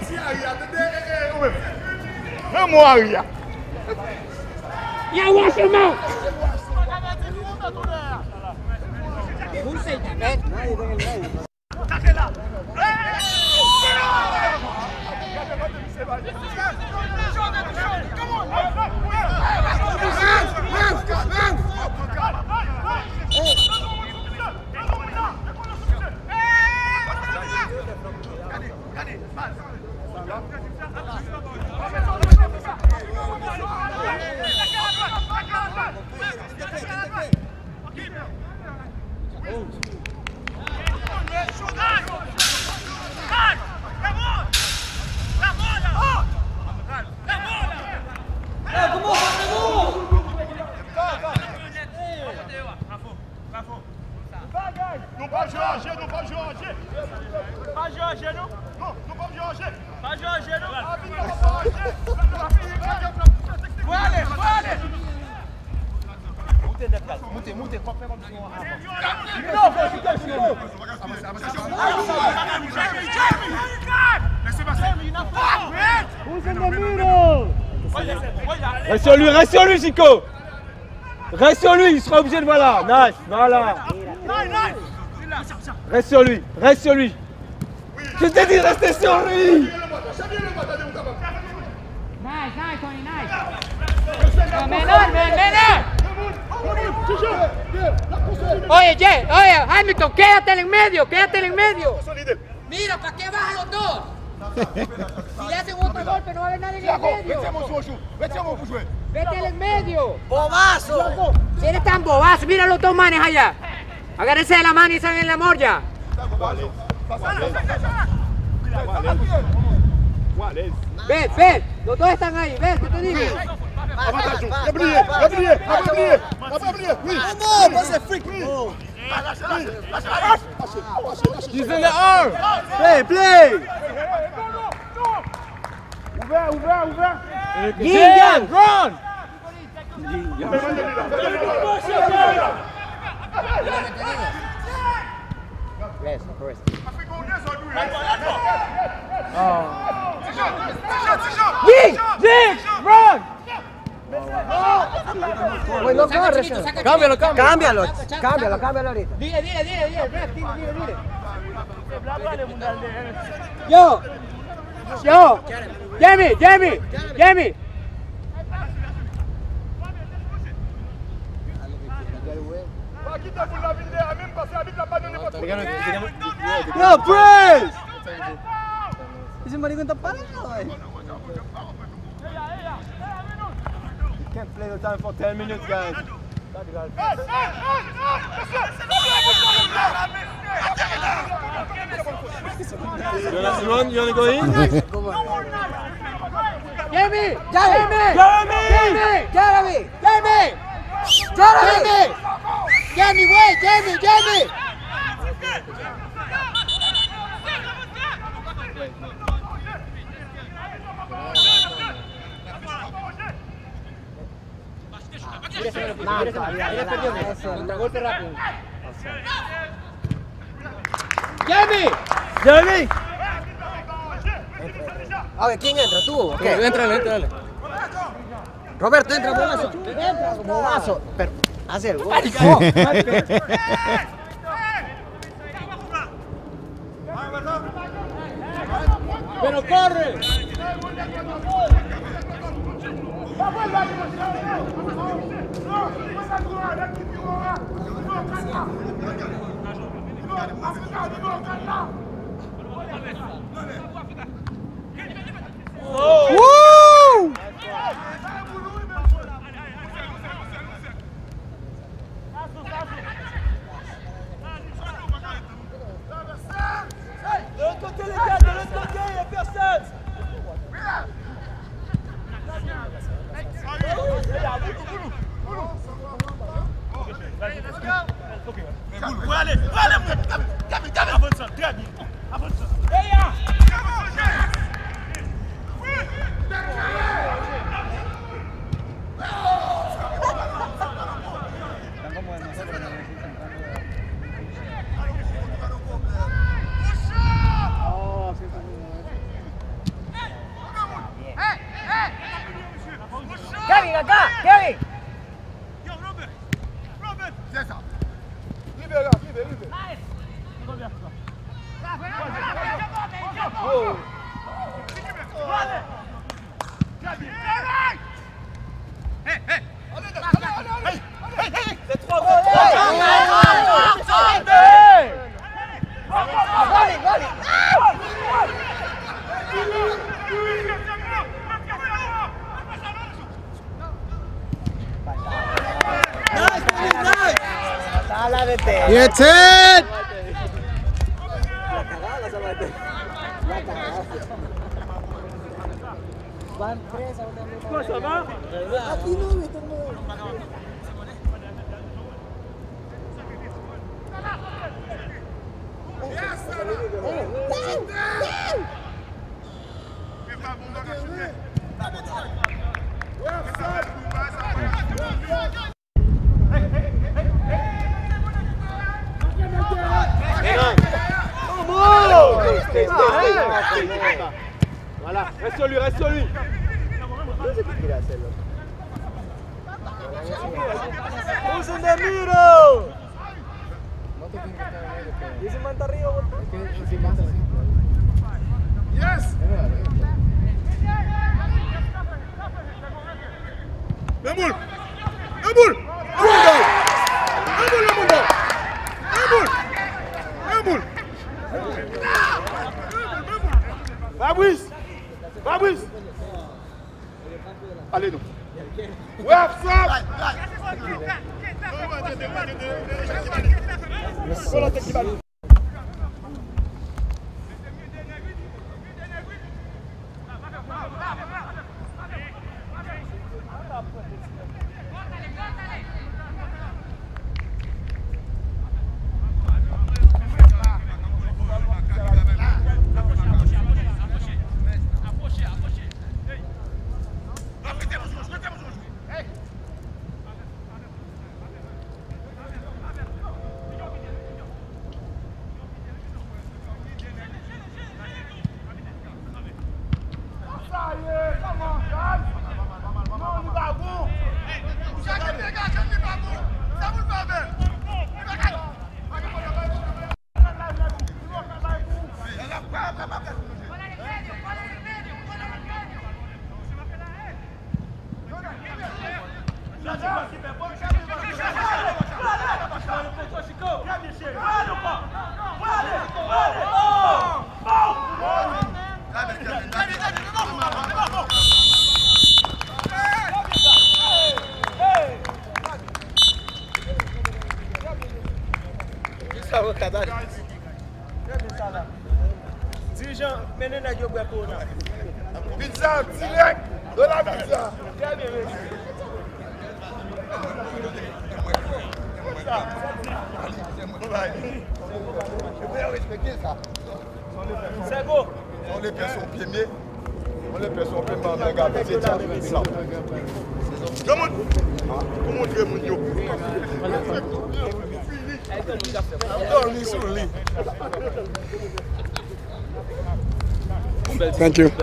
Vamos allá. Yeah, wash your mouth. Who said that, man? Montez, montez, pas faire comme si on Reste sur lui, reste sur lui, Chico. Reste sur lui, il sera obligé de voilà. Nice, voilà. Reste sur lui, reste sur lui. Je t'ai dit de rester sur lui. Nice, nice, Tony, nice. No, menor, men, menor. Oye, Jay, oye, Hamilton, quédate en el medio, quédate en el medio. Mira, ¿para qué bajan los dos? Si le hacen otro golpe, no va a haber nadie en el medio. Vete en el medio. ¡Bobazo! Si eres tan bobazo, mira los dos manes allá. Agárrense de la mano y salgan en la morja. Ven, ven, los dos están ahí, ven, ¿qué te digo? He's in the arm. Play, play. Ouvert, ouvert, ouvert. Yin Yang, run. Yes, correct. Yin, Yin, run. Bueno, corre. Cámbialo, cámbialo. Cámbialo, cámbialo, cámbialo ahorita. Dile, dile, dile, dile, dile, dile, dile. Yo. Yo. Jamie, Jamie, Jamie. No, press. Ese maricón está parado. Can't play the time for ten minutes, guys. You wanna run? You wanna go in? Jamie, Jamie, Jamie, Jamie, Jeremy, Jamie, Jeremy. Jamie, wait, Jamie, Jamie. Contragolpe rápido. Jamie. Jamie. A ver, ¿quién entra? ¿Tú o qué? Entrale, entrale. Roberto, entra, bobazo. Entra, bobazo. Pero, hace el gol. Pero corre. Woo! De l'autre côté, les gars, de l'autre côté, il n'y a personne. Allez, allez, avance ça, très bien. Avance ça. Kevin, acá, Kevin. Libera, libera, libera. Oh. Hey, hey. C'est trop gros. It's it! Quoi, ça va? ¡Usen de miro! ¿Y ese man está arriba? Yes! Emul! Emul! Emul, Emul! Emul! Emul! Fabrice! Fabrice! Allez, nous. Ouais, stop! Dirigeant, menez nèg yo bwe corona. Pizza, direct! De la pizza! Très bien, monsieur. C'est beau! On les pieds sur pied mieux. On les pieds sur pied mal, regarde, c'est ça. Comment comment tu es mon yo? Thank you.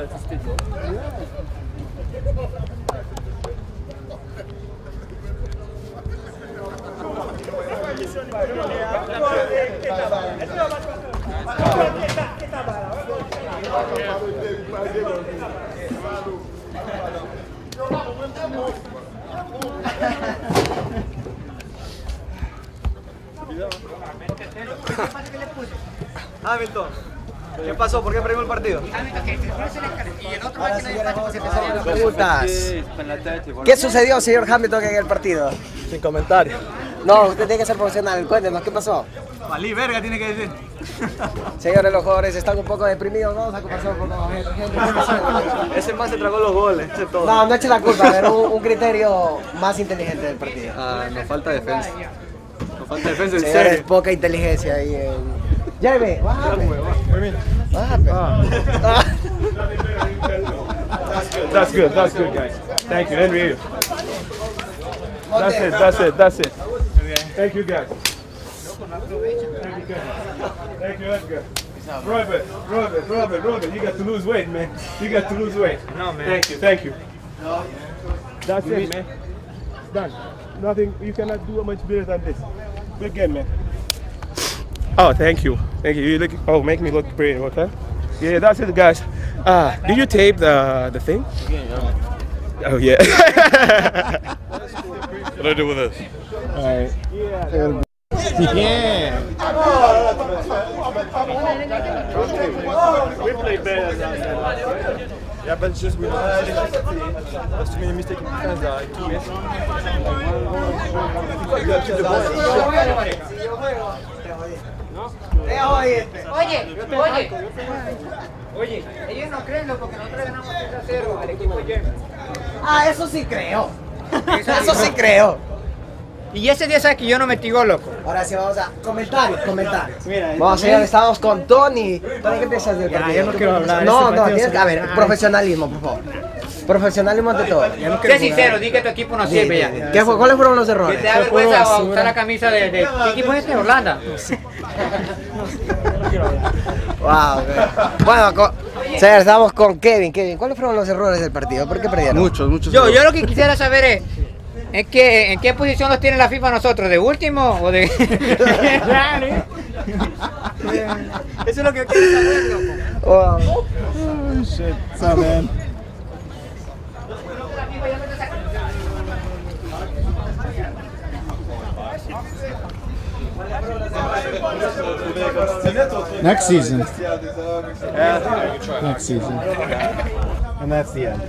Hamilton, ¿qué pasó? ¿Por qué perdió el partido? Ahora, señores, vamos a empezar con las preguntas. ¿Qué sucedió, señor Hamilton, en el partido? Sin comentario. No, usted tiene que ser profesional. Cuéntenos, ¿qué pasó? Valí verga, tiene que decir. Señores, los jugadores están un poco deprimidos. Vamos a conversar un poco con gente. Ese más se tragó los goles, eso es todo. No, no eche la culpa, pero un, un criterio más inteligente del partido. Ah, nos falta defensa. Nos falta defensa en Señores, serio. poca inteligencia ahí en... Jeremy, what happened? What happened? That's good, that's good, guys. Thank you, Henry. That's it, that's it, that's it. Thank you, guys. Thank you, Edgar. Robert, Robert, Robert, Robert, you got to lose weight, man. You got to lose weight. No, man. Thank you, thank you. That's it, man. Done. Nothing, you cannot do much better than this. Good game, man. Oh, thank you. Thank you. You look, oh, make me look pretty, okay? Yeah, that's it, guys. Uh, did you tape the, the thing? Oh, yeah. What do I do with this? All right. Yeah. We played better. Yeah, but it's just we there's too many mistakes in defense that like two misses. Oye, oye, oye, ellos no creen porque nosotros ganamos tres a cero al equipo German. Ah, eso sí creo. Eso sí creo. Y ese día sabes que yo no metí gol, loco. Ahora sí vamos a comentarios, comentarios. Mira, Vamos a ver, estamos con Tony. Tony, ¿qué piensas del Ya, partido? yo no quiero hablar, No, este no, partido tienes se- que, a ver, Ay. profesionalismo, por favor. Profesionalismo ante todo. Sé sincero, di que tu equipo no Sí, sirve sí, ya. sí. ¿Qué fue? ¿Cuáles fueron los Que errores? te da vergüenza usar la camisa de, de... ¿Qué equipo es este? ¿Holanda? Wow, ok. Bueno, co- Señor, estamos con Kevin. Kevin, ¿cuáles fueron los errores del partido? ¿Por qué perdieron? Muchos, muchos. Yo, yo lo que quisiera saber es, ¿en qué, ¿en qué posición nos tiene la FIFA a nosotros? ¿De último o de...? Eso es lo que quiero saber, loco. Oh, shit. What's up, man? Next season. Next season. And that's the end.